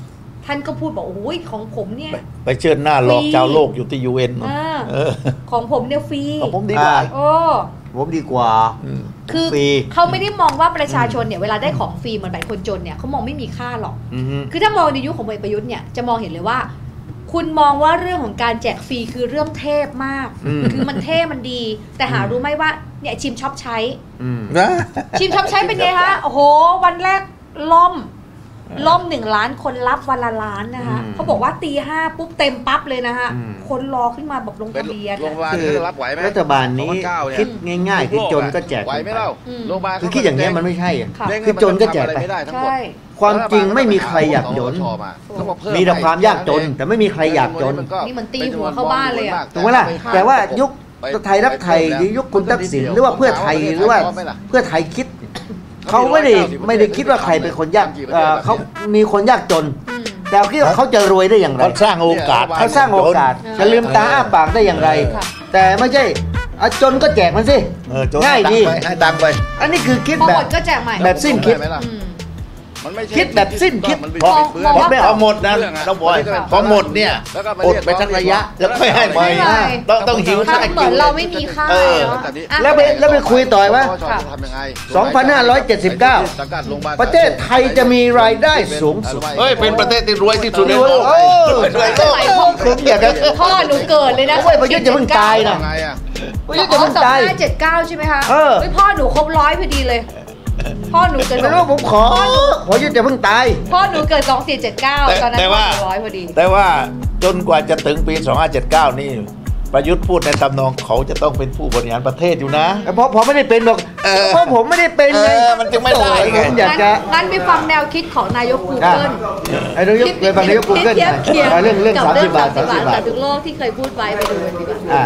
ท่านก็พูดบอกโอ้ยของผมเนี่ยไปไปเชิญหน้าหลอกชาวโลกอยู่ที่ยูเอ็นอ่าของผมเนี่ยฟรีของผมดีกว่าโอ้ผมดีกว่าคือฟรีเขาไม่ได้มองว่าประชาชนเนี่ยเวลาได้ของฟรีเหมือนแบบคนจนเนี่ยเขามองไม่มีค่าหรอกอือฮึคือถ้ามองในยุคของพลเอกประยุทธ์เนี่ยจะมองเห็นเลยว่า คุณมองว่าเรื่องของการแจกฟรีคือเรื่องเทพมากอืมคือมันเท่มันดี แต่หารู้ไหมว่าเนี่ยชิมช็อปใช้อืมนะชิมช็อปใช้เป็นไงฮะโอ้โหวันแรกล่มล่มหนึ่งล้านคนรับวันละล้านนะคะอืมเขาบอกว่าตีห้าปุ๊บเต็มปั๊บเลยนะฮะอืมคนรอขึ้นมาแบบลงเป็นทะเบียนโรงพยาบาลคือจะรับไหวไหมรัฐบาลนี้สองพัเก้าเยคิดง่ายๆคือจนก็แจกไหวไหมเล่าอืมโรงพยาบาลคือคิดอย่างเงี้ยมันไม่ใช่อะค่ะเด้งคือจนก็แจกไปทำอะไรไม่ได้ทั้งหมดใช่ความจริงไม่มีใครอยากจนเขาบอกเพิ่มีแต่ความยากจน แต่ไม่มีใครอยากจนนี่เหมือนตีหัวเข้าบ้านเลยอะถูกไหมล่ะแต่ว่ายุคไทยรักไทยหรือยุคคุณทักษิณหรือว่าเพื่อไทยหรือว่าเพื่อไทยคิด เขาไม่ได้ไม่ได้คิดว่าใครเป็นคนยากเอ่อเขามีคนยากจนอืมแต่คิดว่าเขาจะรวยได้อย่างไรเขาสร้างโอกาสเขาสร้างโอกาสเออจะลืมตาอ้าปากได้อย่างไรค่ะแต่ไม่ใช่อ่ะจนก็แจกมันสิเออโจรง่ายดีให้ตังค์ไปอันนี้คือคิดพอแบหมบดก็แจกใหม่แบบสิ้นคิดไหมล่ะอืมมันไม่ใช่คิดแบบสิ้นคิดมันเป็นมองเพื่มองว่านพอหมดนะเราบอยพอหมดเนี่ยแล้วก็มาอดเรียกไปทั้งระยะ แล้วค่อยให้ใหม่ไม่เป็นไรต้องต้องหิวทำเหมือนเราไม่มีค่าเออเนาะอ่ะแล้วไปแล้วไปคุยต่อยว่าจะทำยังไงสองพันห้าร้อยเจ็ดสิบเก้าสังกัดโรงพยาบาลประเทศไทยจะมีรายได้สูงสุดเฮ้ย เป็นประเทศที่รวยที่สุดในโลกเออรวยโลกผมอยากจะพ่อหนูเกิดเลยนะโอ้ยประยุทธ์อย่าเพิ่งตายนะยังไงอ่ะประยุทธ์จะเพิ่งสองตายห้าเจ็ดเก้าใช่ไหมคะเออฮ้ยพ่อหนูครบร้อยพอดีเลย พ่อหนูเกิดไม่รู้ผมขอประยุทธ์จะเพิ่งตายพ่อหนูเกิดสองสี่เจ็ดเก้าแต่ตอนนั้นแต่พ่อว่าหนูร้อยพอดีแต่ว่าจนกว่าจะถึงปี สองพันห้าร้อยเจ็ดสิบเก้า นี่ ประยุทธ์พูดในตำนองเขาจะต้องเป็นผู้บริหารประเทศอยู่นะเพราะผมไม่ได้เป็นหรอกเออเพราะผมไม่ได้เป็นไงเออมันจึงไม่ได้ไงผมอยากงั้นจะงั้นไปฟังแนวคิดของนายก Google ไอ้นายกเลยฟังนายกกูเกิลเทียบเคียงเรื่องเรื่องกับสามเรื่สิองบบาทสาสาม มสิสิบบ บาบาททจากทุกโลกที่เคยพูดไว้ไปดูกันดีกว่าอ่า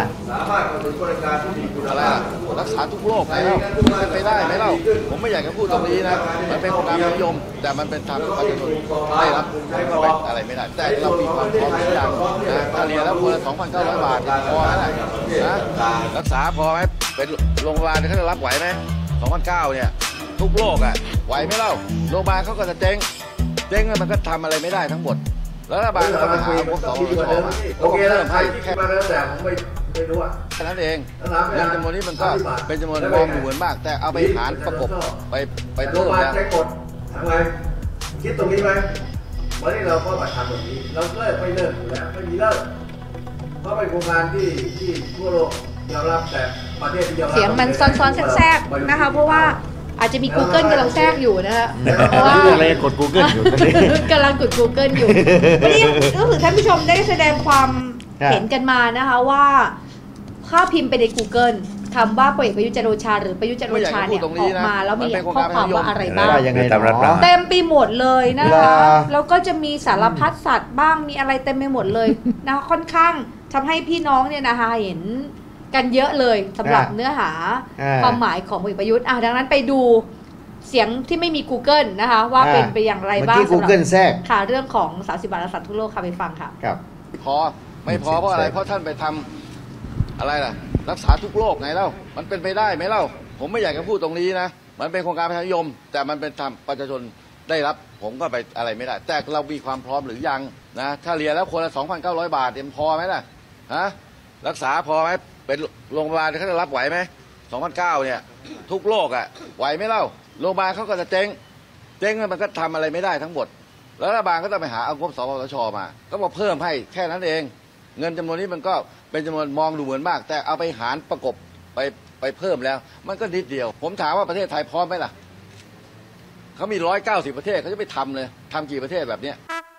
อะไรล่ะรักษาทุกโรคไงเล่าเป็นไปได้ไหมเล่าผมไม่อยากจะพูดตรงนี้นะมันเป็นโครงการนิยม แต่มันเป็นธรรมประชาชนได้รับเป็นอะไรไม่ได้ แต่เรามีความพร้อมทุกอย่างนะถ้าเรียนแล้วคนละสองพันเก้าร้อยบาทเนี่ยพอไหมล่ะนะรักษาพอไหมเป็นโรงพยาบาลเขาจะรับไหวไหมสองพันเก้าเนี่ยทุกโรคอ่ะไหวไหมเล่าโรงพยาบาลเขาก็จะเจ๊งเจ๊งแล้วมันก็ทำอะไรไม่ได้ทั้งหมดแล้วรัฐบาลก็ต้องไปหาพวกสองร้อยชมาแล้วก็เพิ่มให้แค่มาแล้วแต่ผมไม่ไม่รู้อ่ะแค่นั้นเองเงินจำนวนนี้มันก็เป็นจำนวนมองดูเหมือนมาก แต่เอาไปหารประกบไปไปโรเพิ่งพมยาบาลแล้วใช้กฎทำไงคิดตรงนี้ไหมวันนี้เราก็มาทำแบบนี้ เราเลิกไม่เลิกอยู่แล้วไม่มีเลิกเพราะเป็นโครงการที่ที่ทั่วโลกยอมรับแต่ประเทศที่ยอมรับเสียงมันซ้อนๆแทรกๆนะคะ เพราะว่าอาจจะมี Google กำลังแทรกอยู่นะคะเพราะว่าอะไรกด Google อยู่ตอนนี้กำลังกด Google อยู่วันนี้ก็คือท่านผู้ชมได้แสดงความครับเห็นกันมานะคะว่าถ้าพิมพ์ไปใน Google คำว่าพลเอกประยุทธ์จันทร์โอชาหรือประยุทธ์จันทร์โอชาเนี่ยออกมาแล้วมีข้อความว่าอะไรบ้างว่ายังไงหนอเต็มไปหมดเลยนะเวคะลาแล้วก็จะมีสารพัดสัตว์บ้างมีอะไรเต็มไปหมดเลยนะค่อนข้างทำให้พี่น้องเนี่ยนะคะเห็นกันเยอะเลยสำหรับเนื้อหาอ่าความหมายของพลเอกประยุทธ์อ่ะดังนั้นไปดูเสียงที่ไม่มี Google นะคะว่าเป็นไปอย่างไรบ้างเมื่อกี้สำหรับ Google แทรกค่ะเรื่องของสามสิบบาทรักษาทุกโรคค่ะไปฟังค่ะครับพอไม่พอเพราะอะไรเพราะท่านไปทำอะไรล่ะรักษาทุกโรคไงเล่ามันเป็นไปได้ไหมเล่าผมไม่อยากจะพูดตรงนี้นะมันเป็นโครงการประชานิยม แต่มันเป็นธรรมประชาชนได้รับ ผมก็ไปอะไรไม่ได้ แต่เรามีความพร้อมหรือยังนะถ้าเรียนแล้วคนละสองพันเก้าร้อยบาทเนี่ยพอไหมล่ะฮะรักษาพอไหมเป็นโรงพยาบาลเขาจะรับไหวไหมสองพันเก้าเนี่ยทุกโรคอ่ะไหวไหมเล่าโรงพยาบาลเขาก็จะเจ๊งเจ๊งแล้วมันก็ทำอะไรไม่ได้ทั้งหมดแล้วรัฐบาลก็ต้องไปหาเอางบสปสชมาก็มาเพิ่มให้แค่นั้นเองเงินจำนวนนี้มันก็เป็นจำนวนมองดูเหมือนมาก แต่เอาไปหารประกบไปไปเพิ่มแล้ว มันก็นิดเดียว ผมถามว่าประเทศไทยพร้อมไหมล่ะเขามีร้อยเก้าสิบประเทศเขาจะไปทำเลยทำกี่ประเทศแบบเนี้ย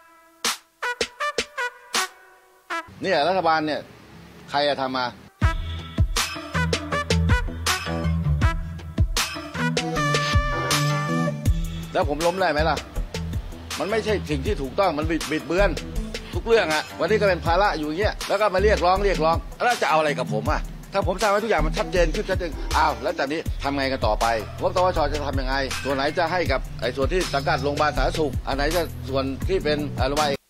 เนี่ยรัฐบาลเนี่ยใครจะทำมาแล้วผมล้มได้ไหมล่ะมันไม่ใช่สิ่งที่ถูกต้องมันบิดบิดเบือนทุกเรื่องอะวันนี้ก็เป็นภาระอยู่อย่างเงี้ยแล้วก็มาเรียกร้องเรียกร้องแล้วจะเอาอะไรกับผมอะถ้าผมทำให้ทุกอย่างมันชัดเจนขึ้นชัดเจนอ้าวแล้วจากนี้ทำไงกันต่อไปงบสปสชจะทำยังไงส่วนไหนจะให้กับไอ้ส่วนที่สังกัดโรงพยาบาลสาธารณสุขอันไหนจะส่วนที่เป็นโรงพยาบาล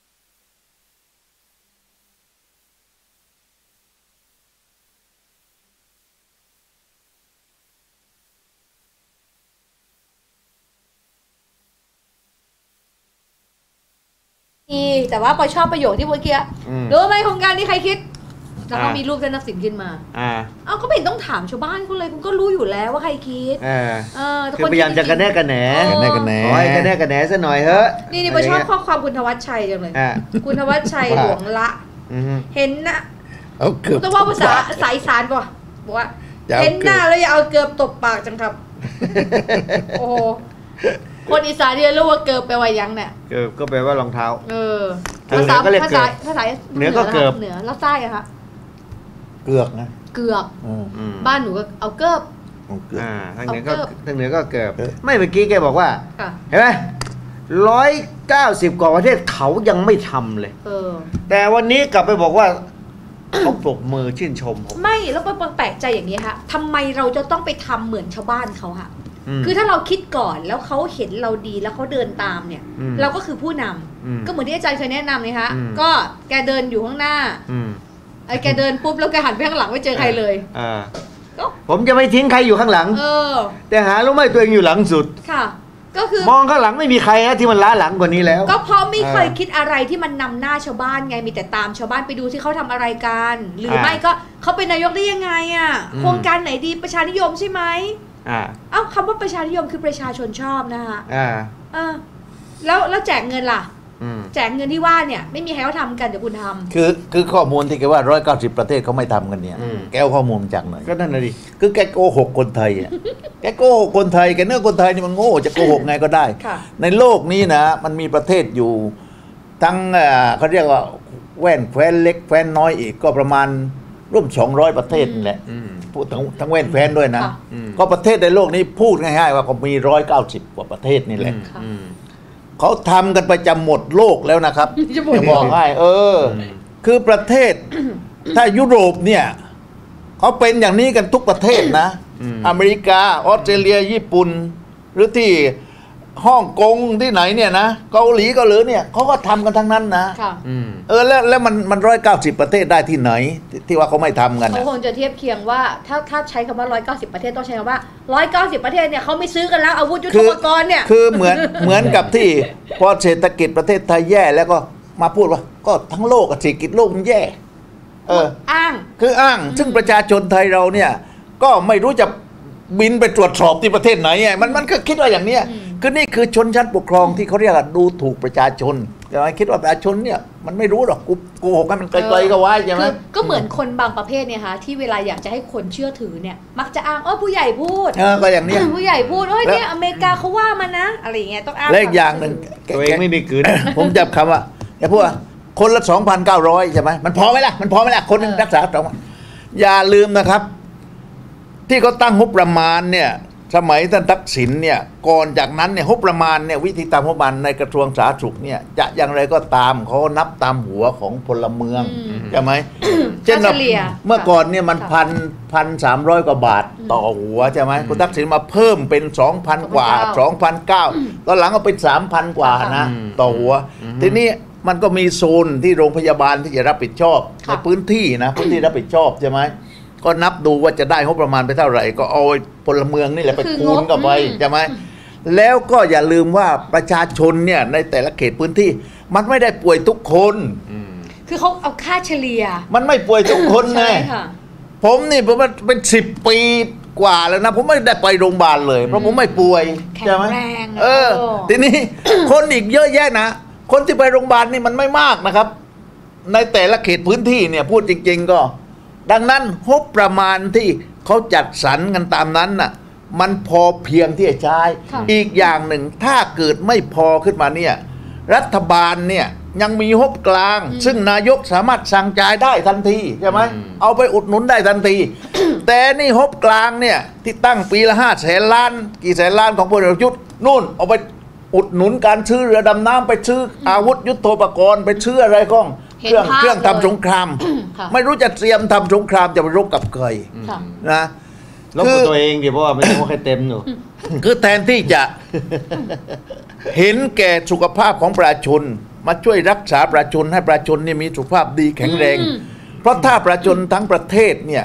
แต่ว่าพอชอบประโยคที่เมื่อกี้รู้ไหมโครงการนี้ใครคิดแล้วก็มีรูปท่านทักษิณขึ้นมาอ่าเอ้าก็ไม่ต้องถามชาวบ้านเขาเลยคุณก็รู้อยู่แล้วว่าใครคิดเออคือพยายามจะกระแนกกระแหนกระแนกกระแหนขอให้กระแนกกระแหนซะหน่อยเฮ้ยนี่นี่พอชอบข้อความคุณธวัชชัยจังเลยคุณธวัชชัยหลวงละเห็นนะต้องว่าภาษาสายสารป่ะบอกว่าเห็นหน้าแล้วอย่าเอาเกือบตบปากจังครับโอ้คนอีสานเรียนรู้ว่าเกือบแปลว่ายังเนี่ยเกือบก็แปลว่ารองเท้าเออภาษาภาษาภาษาเหนือก็เกือบเหนือแล้วใต้อะคะเกือกนะเกือกบ้านหนูก็เอาเกือบอ่าทางเหนือก็ทางเหนือก็เกือบไม่เมื่อกี้แกบอกว่าเห็นไหมร้อยเก้าสิบกว่าประเทศเขายังไม่ทำเลยแต่วันนี้กลับไปบอกว่าเขาปรบมือชื่นชมผมไม่แล้วแปลกใจอย่างนี้ค่ะทำไมเราจะต้องไปทำเหมือนชาวบ้านเขาค่ะคือถ้าเราคิดก่อนแล้วเขาเห็นเราดีแล้วเขาเดินตามเนี่ยเราก็คือผู้นำก็เหมือนที่อาจารย์เคยแนะนำเลยคะก็แกเดินอยู่ข้างหน้าไอ้แกเดินปุ๊บแล้วแกหันไปข้างหลังไม่เจอใครเลยผมจะไม่ทิ้งใครอยู่ข้างหลังแต่หารู้ไหมตัวเองอยู่หลังสุดค่ะก็คือมองข้างหลังไม่มีใครนะที่มันล้าหลังกว่านี้แล้วก็เพราะไม่เคยคิดอะไรที่มันนำหน้าชาวบ้านไงมีแต่ตามชาวบ้านไปดูที่เขาทำอะไรกันหรือไม่ก็เขาเป็นนายกได้ยังไงอ่ะโครงการไหนดีประชานิยมใช่ไหมอ่าเอ้าคำว่าประชานิยมคือประชาชนชอบนะคะอ่าอ่าแล้วแล้วแจกเงินล่ะแจกเงินที่ว่าเนี่ยไม่มีใครเขาทำกันเดี๋ยวคุณทำคือคือข้อมูลที่แกว่าร้อยเก้าสิบประเทศเขาไม่ทำกันเนี่ยแกเอาข้อมูลจากไหนก็นั่นน่ะดิคือแกโกหกคนไทยอ่ะแกโกหกคนไทยแกเนื้อคนไทยนี่มันโง่จะโกหกไงก็ได้ในโลกนี้นะมันมีประเทศอยู่ทั้งเขาเรียกว่าแว่นแคว้นเล็กแคว้นน้อยอีกก็ประมาณร่วมสองร้อยประเทศนี่แหละพูดทั้งทั้งแว่นแคว้นด้วยนะก็ประเทศในโลกนี้พูดง่ายๆว่าก็มีร้อยเก้าสิบกว่าประเทศนี่แหละเขาทำกันไปจำหมดโลกแล้วนะครับจะบอกให้เออคือประเทศถ้ายุโรปเนี่ยเขาเป็นอย่างนี้กันทุกประเทศนะอเมริกาออสเตรเลียญี่ปุ่นหรือที่ฮ่องกงที่ไหนเนี่ยนะเกาหลีเกาหลีเนี่ยเขาก็ทำกันทั้งนั้นนะเออแล้วแล้วมันมันร้อยเก้าสิบประเทศได้ที่ไหนที่ว่าเขาไม่ทำกันเขาคงจะเทียบเคียงว่าถ้าถ้าใช้คำว่าร้อยเก้าสิบประเทศต้องใช้คำว่าร้อยเก้าสิบประเทศเนี่ยเขาไม่ซื้อกันแล้วอาวุธยุทโธปกรณ์เนี่ยคือเหมือนเหมือนกับที่พอเศรษฐกิจประเทศไทยแย่แล้วก็มาพูดว่าก็ทั้งโลกเศรษฐกิจโลกมันแย่เอออ้างคืออ้างซึ่งประชาชนไทยเราเนี่ยก็ไม่รู้จะบินไปตรวจสอบที่ประเทศไหนไงมันมันก็คิดว่าอย่างเนี้ยคือนี่คือชนชั้นปกครองที่เขาเรียกว่าดูถูกประชาชนแต่ไม่คิดว่าประชาชนเนี่ยมันไม่รู้หรอกกูโกหกกันมันไกลๆก็ไว้ใช่ไหมก็เหมือนคนบางประเภทเนี่ยค่ะที่เวลาอยากจะให้คนเชื่อถือเนี่ยมักจะอ้างเออผู้ใหญ่พูดเออก็อย่างเนี้ยผู้ใหญ่พูดเอ้ยเนี่ยอเมริกาเขาว่ามันนะอะไรอย่างเงี้ยต้องอ้างและอีกอย่างหนึ่งตัวเองไม่มีขืนผมจำคำว่าแกพูดว่าคนละสองพันเก้าร้อยใช่ไหมมันพอไหมล่ะมันพอไหมล่ะคนนึงรักษาสองอย่าลืมนะครับที่เขาตั้งงบประมาณเนี่ยสมัยท่านทักษิณเนี่ยก่อนจากนั้นเนี่ยงบประมาณเนี่ยวิธีตามงบประมาณในกระทรวงสาธารณสุขเนี่ยจะอย่างไรก็ตามเขานับตามหัวของพลเมืองใช่ไหมเช่นเมื่อก่อนเนี่ยมันพันพันสามร้อยกว่าบาทต่อหัวใช่ไหมคุณทักษิณมาเพิ่มเป็นสองพันกว่าสองพันเก้าตอนหลังก็เป็นสามพันกว่านะต่อหัวทีนี้มันก็มีโซนที่โรงพยาบาลที่จะรับผิดชอบในพื้นที่นะพื้นที่รับผิดชอบใช่ไหมก็นับดูว่าจะได้งบประมาณไปเท่าไหร่ก็เอาพลเมืองนี่แหละไปคูณกับไปใช่ไหมแล้วก็อย่าลืมว่าประชาชนเนี่ยในแต่ละเขตพื้นที่มันไม่ได้ป่วยทุกคนคือเขาเอาค่าเฉลี่ยมันไม่ป่วยทุกคนไงผมนี่ผมเป็นสิบปีกว่าแล้วนะผมไม่ได้ไปโรงพยาบาลเลยเพราะผมไม่ป่วยใช่ไหมเออทีนี้คนอีกเยอะแยะนะคนที่ไปโรงพยาบาลนี่มันไม่มากนะครับในแต่ละเขตพื้นที่เนี่ยพูดจริงๆก็ดังนั้นงบประมาณที่เขาจัดสรรกันตามนั้นน่ะมันพอเพียงที่จะใช้อีกอย่างหนึ่งถ้าเกิดไม่พอขึ้นมาเนี่ยรัฐบาลเนี่ยยังมีงบกลางซึ่งนายกสามารถสั่งจ่ายได้ทันทีใช่ไหมเอาไปอุดหนุนได้ทันที แต่นี่งบกลางเนี่ยที่ตั้งปีละห้าแสนล้านกี่แสนล้านของพลเอกประยุทธ์นู่นเอาไปอุดหนุนการซื้อเรือดำน้ำไปซื้ออาวุธยุทโธปกรณ์ไปซื้ออะไรก้องเครื่องเครื่องทำสงครามไม่รู้จะเตรียมทำสงครามจะไปรบกับใครนะรบกับตัวเองดิเพราะว่าไม่ต้องให้เต็มหนูคือแทนที่จะเห็นแก่สุขภาพของประชาชนมาช่วยรักษาประชาชนให้ประชาชนนี่มีสุขภาพดีแข็งแรงเพราะถ้าประชาชนทั้งประเทศเนี่ย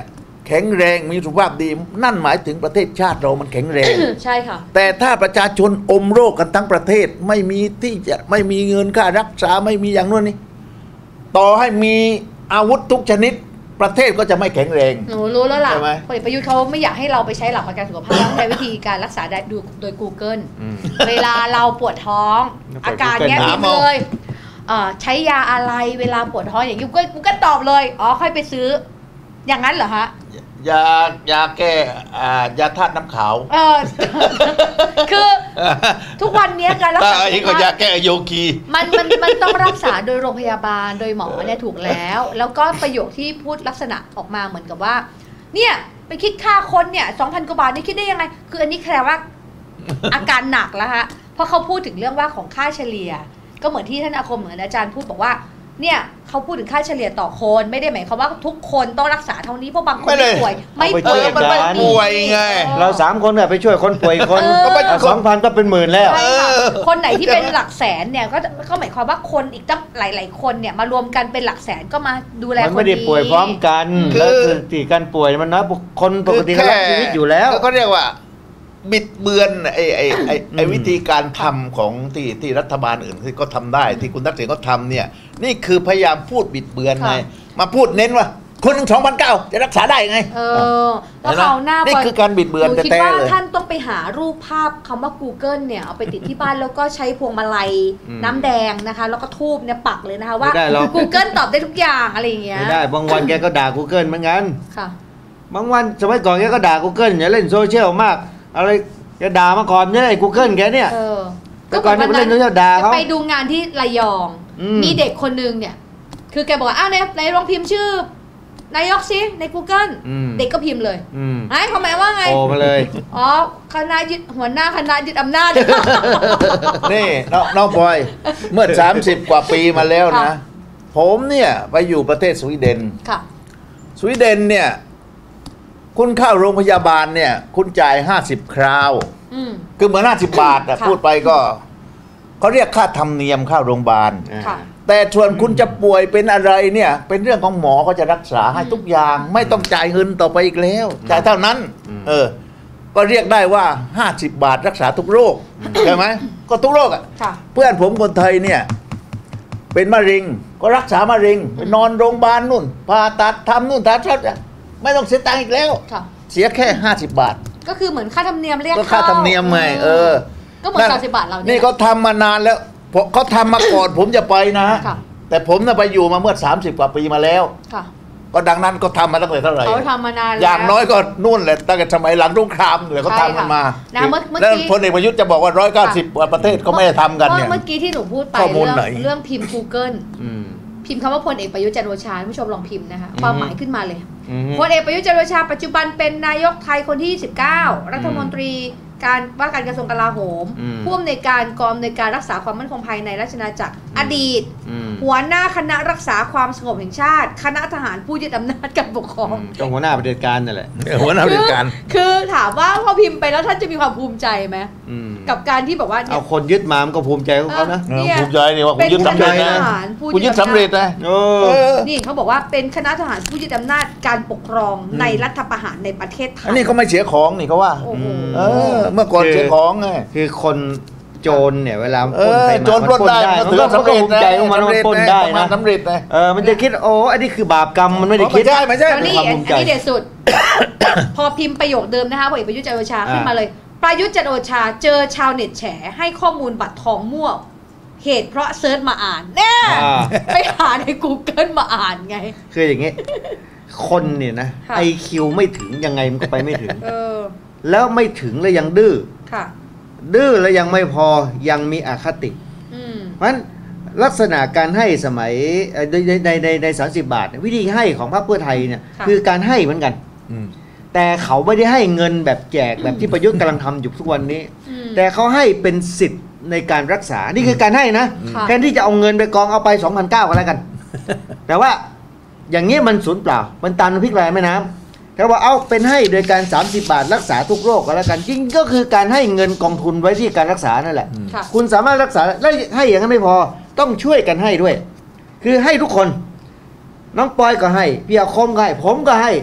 แข็งแรงมีสุขภาพดีนั่นหมายถึงประเทศชาติเรามันแข็งแรงใช่ค่ะแต่ถ้าประชาชนอมโรคกันทั้งประเทศไม่มีที่จะไม่มีเงินค่ารักษาไม่มีอย่างนู้นนี่ต่อให้มีอาวุธทุกชนิดประเทศก็จะไม่แข็งแรงหนูรู้แล้วล่ะใช่ไหมพลเอกประยุทธ์เขาไม่อยากให้เราไปใช้หลักประกันสุขภาพใช้วิธีการรักษาได้ดูโดย Google เวลาเราปวดท้อง อาการเนี้ยพิมพ์เลยเอ่อใช้ยาอะไรเวลาปวดท้องอย่างยูก็กูก็ตอบเลยอ๋อค่อยไปซื้ออย่างนั้นเหรอฮะยายาแก้อ่ายาธาตุน้ำขาวเออ คือทุกวันนี้การรักษาไอ้ก็ยาแก้โยคีมันมันมันต้องรักษาโดยโรงพยาบาลโดยหมอเนี่ยถูกแล้ว แล้วก็ประโยคที่พูดลักษณะออกมาเหมือนกับว่า เนี่ยไปคิดค่าคนเนี่ยสองพันกว่าบาทนี่คิดได้ยังไงคืออันนี้แปลว่า อาการหนักแล้วฮะเพราะเขาพูดถึงเรื่องว่าของค่าเฉลี่ย ก็เหมือนที่ท่านอาคมเหมือนอาจารย์พูดบอกว่าเนี่ยเขาพูดถึงค่าเฉลี่ยต่อคนไม่ได้หมายความว่าทุกคนต้องรักษาเท่านี้เพราะบางคนไม่ป่วยไม่ป่วยมันไม่ป่วยไงเราสามคนเนี่ยไปช่วยคนป่วยคนสองพันก็เป็นหมื่นแล้วคนไหนที่เป็นหลักแสนเนี่ยก็ก็หมายความว่าคนอีกตั้งหลายๆคนเนี่ยมารวมกันเป็นหลักแสนก็มาดูแลคนนี้มันไม่ได้ป่วยพร้อมกันแล้วคือที่การป่วยมันน้อยคนปกติเขารักชีวิตอยู่แล้วก็เรียกว่าบิดเบือนไอ้ไอ้ไอ้ไอ้วิธีการทำของที่ที่รัฐบาลอื่นที่ก็ทำได้ที่คุณทักษิณก็ทำเนี่ยนี่คือพยายามพูดบิดเบือนไงมาพูดเน้นว่าคนหนึ่งสองพันเก้าจะรักษาได้ไงเออแล้วเขาหน้านี่คือการบิดเบือนแต่แต่เลยท่านต้องไปหารูปภาพคำว่า Google เนี่ยเอาไปติดที่บ้านแล้วก็ใช้พวงมาลัยน้ำแดงนะคะแล้วก็ทูบเนี่ยปักเลยนะคะว่า Google ตอบได้ทุกอย่างอะไรอย่างเงี้ยไม่ได้บางวันแกก็ด่า Google เหมือนกันค่ะบางวันสมัยก่อนแกก็ด่า Google อย่าเล่นโซเชียลมากอะไรแกด่ามาก่อนเนี่ยไอ้ Google แกเนี่ยก็ก่อนเนี่ยไปเล่นโซเชียลด่าเขาไปดูงานที่ระยองมีเด็กคนนึงเนี่ยคือแกบอกว่าอ้าวในในลองพิมพ์ชื่อนายกซิใน Google เด็กก็พิมพ์เลยไอ้เขาหมายว่าไงโอ้มาเลยอ๋อคณะยึดหัวหน้าคณะยึดอำนาจนี่น้องพลอยเมื่อสามสิบกว่าปีมาแล้วนะผมเนี่ยไปอยู่ประเทศสวีเดนสวีเดนเนี่ยคุณเข้าโรงพยาบาลเนี่ยคุณจ่ายห้าสิบคราวคือเหมือนห้าสิบบาทพูดไปก็เขาเรียกค่าธรรมเนียมเข้าโรงพยาบาลแต่ส่วนคุณจะป่วยเป็นอะไรเนี่ยเป็นเรื่องของหมอเขาจะรักษาให้ทุกอย่างไม่ต้องจ่ายเงินต่อไปอีกแล้วจ่ายเท่านั้นเออก็เรียกได้ว่าห้าสิบบาทรักษาทุกโรคใช่ไหมก็ทุกโรคอ่ะเพื่อนผมคนไทยเนี่ยเป็นมะเร็งก็รักษามะเร็งไปนอนโรงพยาบาลนู่นผ่าตัดทำนู่นทำนั่นไม่ต้องเสียตังค์อีกแล้วเสียแค่ห้าสิบบาทก็คือเหมือนค่าธรรมเนียมเรียกก็ค่าธรรมเนียมไงเออก็เหมือนสามสิบบาทเรานี่เขาทำมานานแล้วเขาทำมาก่อนผมจะไปนะแต่ผมน่ะไปอยู่มาเมื่อสามสิบกว่าปีมาแล้วก็ดังนั้นก็ทำมาตั้งแต่เท่าไหร่เขาทำมานานอย่างน้อยก็นู่นแหละตั้งแต่สมัยหลังสงครามเลยเขาทำกันมาแล้วพลเอกประยุทธ์จะบอกว่าร้อยเก้าสิบประเทศเขาไม่ได้ทำกันเนี่ยเมื่อกี้ที่หนูพูดไปเรื่องเรื่องพิมพ์ Googleพิมพ์คำว่าพลเอกประยุทธ์จันทร์โอชาท่านผู้ชมลองพิมพ์นะคะความหมายขึ้นมาเลยพลเอกประยุทธ์จันทร์โอชาปัจจุบันเป็นนายกไทยคนที่ยี่สิบเก้ารัฐมนตรีการว่าการกระทรวงกลาโหมผู้อำนวยการกองอำนวยการรักษาความมั่นคงภายในราชอาณาจักรอดีตหัวหน้าคณะรักษาความสงบแห่งชาติคณะทหารผู้ยึดอำนาจการปกครองก็หัวหน้าปฏิบัติการนั่นแหละหัวหน้าปฏิบัติการคือถามว่าพอพิมพ์ไปแล้วท่านจะมีความภูมิใจไหมกับการที่แบบว่าเอาคนยึดมามันก็ภูมิใจของเขานะภูมิใจนี่ว่าคุณยึดสำเร็จนะคุณยึดสำเร็จนะนี่เขาบอกว่าเป็นคณะทหารผู้ยึดอำนาจการปกครองในรัฐประหารในประเทศไทยอันนี้เขาไม่เสียของนี่เขาว่าเมื่อก่อนเสียของไงคือคนโจรเนี่ยเวลาปล้นไปมาโจรปล้นได้มันถือสำเร็จใจของมันมันปล้นได้นะสำเร็จนะเออมันจะคิดโอ้อันนี้คือบาปกรรมมันไม่ได้คิดใช่ไม่ใช่นี่อันนี้เด็ดสุดพอพิมพ์ประโยคเดิมนะคะพลเอกประยุทธ์จันทร์โอชาขึ้นมาเลยประยุทธ์จันทร์โอชาเจอชาวเน็ตแฉให้ข้อมูลบัตรทองมั่วเหตุเพราะเซิร์ชมาอ่านแน่ไปหาใน Google มาอ่านไงคืออย่างงี้คนเนี่ยนะไอคิวไม่ถึงยังไงมันก็ไปไม่ถึงแล้วไม่ถึงแล้วยังดื้อดื้อแล้วยังไม่พอยังมีอคติเพราะฉะนั้นลักษณะการให้สมัยในในในในสามสิบบาทวิธีให้ของพรรคเพื่อไทยเนี่ยคือการให้เหมือนกันแต่เขาไม่ได้ให้เงินแบบแจกแบบที่ประยุทธ์กำลังทำอยู่ทุกวันนี้แต่เขาให้เป็นสิทธิ์ในการรักษานี่คือการให้นะแทนที่จะเอาเงินไปกองเอาไป สองพันเก้าร้อย ก็แล้วกันแต่ว่าอย่างนี้มันสูญเปล่ามันตามน้ำพริกไหลแม่น้ำแต่ว่าเอาเป็นให้โดยการสามสิบบาทรักษาทุกโรคก็แล้วกันจริงก็คือการให้เงินกองทุนไว้ที่การรักษานั่นแหละคุณสามารถรักษาและให้อย่างนั้นไม่พอต้องช่วยกันให้ด้วยคือให้ทุกคนน้องปอยก็ให้พี่อาคมก็ให้ผมก็ให้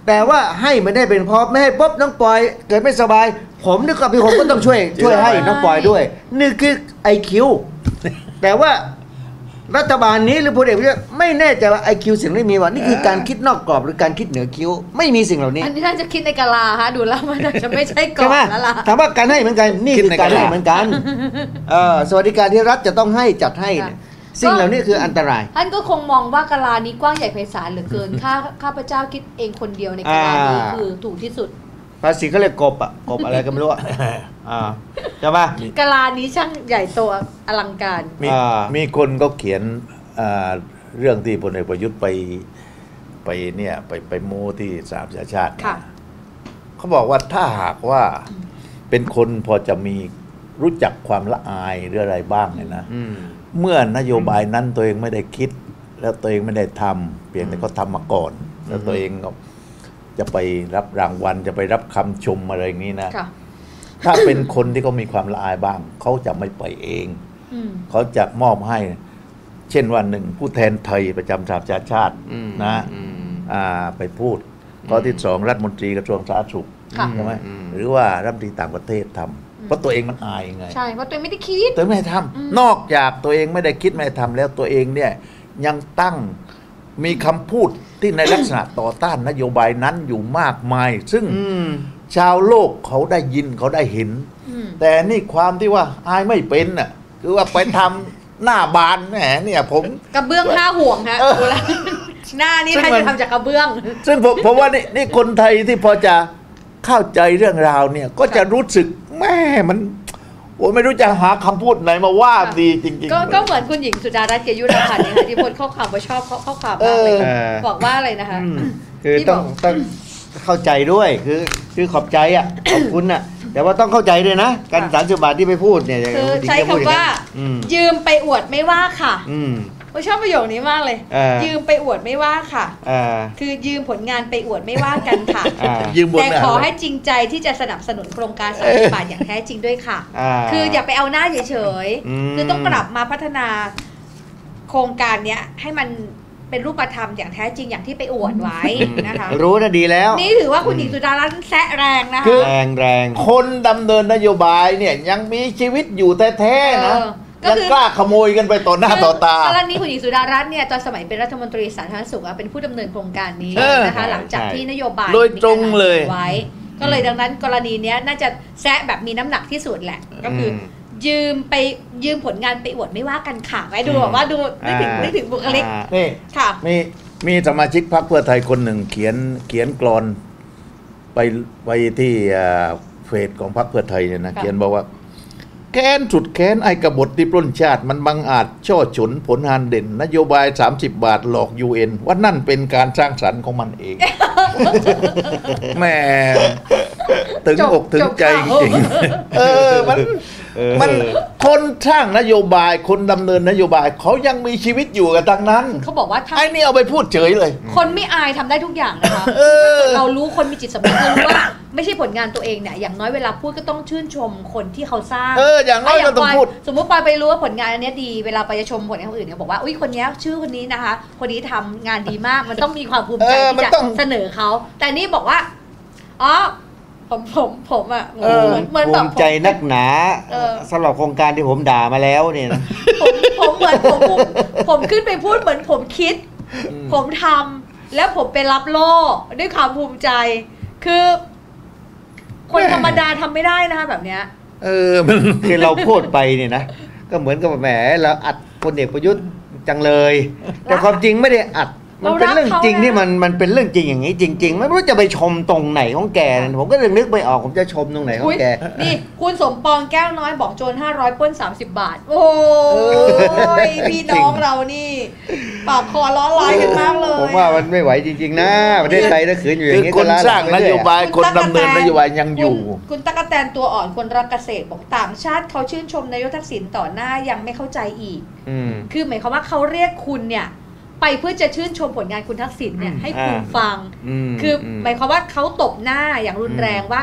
แต่ว่าให้ไม่ได้เป็นเพราะไม่ให้ปุ๊บน้องปอยเกิดไม่สบาย ผมนึกว่าพี่ผมก็ต้องช่วยช่วยให้น้องปอยด้วยนี่คือไอคิวแต่ว่ารัฐบาลนี้หรือพลเอกประยุทธ์ไม่แน่ใจว่าไอคิวสิ่งไม่มีว่านี่คือการคิดนอกกรอบหรือการคิดเหนือคิ้วไม่มีสิ่งเหล่านี้อันนี้น่าจะคิดในกะลาฮะดูแล้วมันจะไม่ใช่กรอใช่บไหมแล้วล่ะถามว่าการให้เหมือนกันนี่คือการให้เหมือนกันเออสวัสดิการที่รัฐจะต้องให้จัดให้เนี่ยสิ่งเหล่านี้คืออันตรายท่านก็คงมองว่ากะลานี้กว้างใหญ่ไพศาลเหลือเกินข้าข้าพเจ้าคิดเองคนเดียวในกะลานี้คือถูกที่สุดภาษีเขาเรียกกบอ่ะกบอะไรก็ไม่รู้อ่ะใช่ไหมกะลานี้ช่างใหญ่โตอลังการมีมีคนก็เขียนเรื่องที่พลเอกประยุทธ์ไปไปเนี่ยไปไปโม้ที่สหประชาชาติเขาบอกว่าถ้าหากว่าเป็นคนพอจะมีรู้จักความละอายหรืออะไรบ้างเนี่ยนะเมื่อนโยบายนั้นตัวเองไม่ได้คิดแล้วตัวเองไม่ได้ทำเพียงแต่เขาทำมาก่อนแล้วตัวเองก็จะไปรับรางวัลจะไปรับคำชมอะไรอย่างนี้นะถ้าเป็นคนที่เขามีความละอายบ้างเขาจะไม่ไปเองเขาจะมอบให้เช่นวันหนึ่งผู้แทนไทยประจำสหประชาชาตินะไปพูดข้อที่สองรัฐมนตรีกระทรวงสาธารณสุขใช่ไหมหรือว่ารัฐมนตรีต่างประเทศทำเพราะตัวเองมันอายไงใช่เพราะตัวเองไม่ได้คิดตัวไม่ได้ทำนอกจากตัวเองไม่ได้คิดไม่ได้ทำแล้วตัวเองเนี่ยยังตั้งมีคำพูดที่ในลักษณะต่อต้านนโยบายนั้นอยู่มากมายซึ่งชาวโลกเขาได้ยินเขาได้เห็นแต่นี่ความที่ว่าอายไม่เป็นน่ะคือว่าไปทำหน้าบานแหมเนี่ยผมกระเบื้องห้าห่วงฮะดูแลหน้านี่ท่านจะทำจากกระเบื้องซึ่งผมผมว่านี่นี่คนไทยที่พอจะเข้าใจเรื่องราวเนี่ยก็จะรู้สึกแม่มันโอ้ไม่รู้จะหาคำพูดไหนมาว่าดีจริงๆก็เหมือนคุณหญิงสุดารัตน์เกยุราพันธ์เนี่ยที่โพสต์ข้อความว่าชอบข้อความมากเลยบอกว่าอะไรนะคะคือต้องต้องเข้าใจด้วยคือคือขอบใจอ่ะขอบคุณอ่ะแต่ว่าต้องเข้าใจด้วยนะการสามสิบบาทที่ไปพูดเนี่ยคือใช้คำว่ายืมไปอวดไม่ว่าค่ะผมชอบประโยคนี้มากเลยยืมไปอวดไม่ว่าค่ะคือยืมผลงานไปอวดไม่ว่ากันค่ะแต่ขอให้จริงใจที่จะสนับสนุนโครงการสามสิบบาทอย่างแท้จริงด้วยค่ะคืออย่าไปเอาหน้าเฉยๆคือต้องกลับมาพัฒนาโครงการเนี้ยให้มันเป็นรูปธรรมอย่างแท้จริงอย่างที่ไปอวดไว้นะคะรู้นะดีแล้วนี่ถือว่าคุณหญิงสุดารัตน์แซะแรงนะคะแรงแรงคนดำเนินนโยบายเนี่ยยังมีชีวิตอยู่แท้ๆนะยังกล้าขโมยกันไปต่อหน้าต่อตากรณีคุณหญิงสุดารัตน์เนี่ยตอนสมัยเป็นรัฐมนตรีสาธารณสุขเป็นผู้ดำเนินโครงการนี้นะคะหลังจากที่นโยบายโดยตรงเลยไว้ก็เลยดังนั้นกรณีนี้น่าจะแซะแบบมีน้ำหนักที่สุดแหละก็คือยืมไปยืมผลงานไปอวดไม่ว่ากันค่ะไว้ดูแบบว่าดูนึกถึงนึกถึงบุคลิกนี่ค่ะมีมีสมาชิกพรรคเพื่อไทยคนหนึ่งเขียนเขียนกลอนไปไปที่เฟซของพรรคเพื่อไทยเนี่ยนะเขียนบอกว่าแค้นสุดแค้นไอ้กบฏที่ปล้นชาติมันบังอาจช่อฉนผลงานเด่นนโยบายสามสิบบาทหลอก ยู เอ็น ว่านั่นเป็นการสร้างสรรค์ของมันเองแม่ถึงอกถึงใจจริงๆเออมันมันคนสร้างนโยบายคนดำเนินนโยบายเขายังมีชีวิตอยู่กันทั้งนั้นเขาบอกว่าไอ้นี่เอาไปพูดเฉยเลยคนไม่อายทำได้ทุกอย่างนะคะเรารู้คนมีจิตสำนึกรู้ว่าไม่ใช่ผลงานตัวเองเนี่ยอย่างน้อยเวลาพูดก็ต้องชื่นชมคนที่เขาสร้างเอออย่างน้อยก็ต้องพูดสมมติปอยไปรู้ว่าผลงานอันนี้ดีเวลาไปจะชมผลงานคนอื่นเนี่ยบอกว่าอุ้ยคนนี้ชื่อคนนี้นะคะคนนี้ทำงานดีมากมันต้องมีความภูมิใจที่จะเสนอเขาแต่นี่บอกว่าอ๋อผมผมผมอ่ะเหมือนเหมือนแบบภูมิใจนักหนาสำหรับโครงการที่ผมด่ามาแล้วเนี่ยนะผมผมเหมือนผมผมขึ้นไปพูดเหมือนผมคิดผมทำแล้วผมไปรับโล่ด้วยความภูมิใจคือคนธรรมดาทำไม่ได้นะคะแบบเนี้ยเออมันคือเราพูดไปเนี่ยนะก็เหมือนกับแหมเราอัดพลเอกประยุทธ์จังเลยแต่ความจริงไม่ได้อัดมันเป็นเรื่องจริงที่มันมันเป็นเรื่องจริงอย่างนี้จริงๆไม่รู้จะไปชมตรงไหนของแกผมก็เลยนึกไม่ออกผมจะชมตรงไหนของแกนี่คุณสมปองแก้วน้อยบอกโจรห้าร้อยปล้นสามสิบบาทโอ้ยพี่น้องเรานี่ปากคอล้อลายกันมากเลยผมว่ามันไม่ไหวจริงๆนะประเทศไทยถ้าขืนอยู่อย่างนี้คนสร้างนโยบายคนดำเนินนโยบายยังอยู่คุณตั๊กแตนตัวอ่อนคนรักเกษตรบอกต่างชาติเขาชื่นชมนายกทักษิณต่อหน้ายังไม่เข้าใจอีกคือหมายความว่าเขาเรียกคุณเนี่ยไปเพื่อจะชื่นชมผลงานคุณทักษิณเนี่ยให้คุณฟังคือหมายความว่าเขาตบหน้าอย่างรุนแรงว่า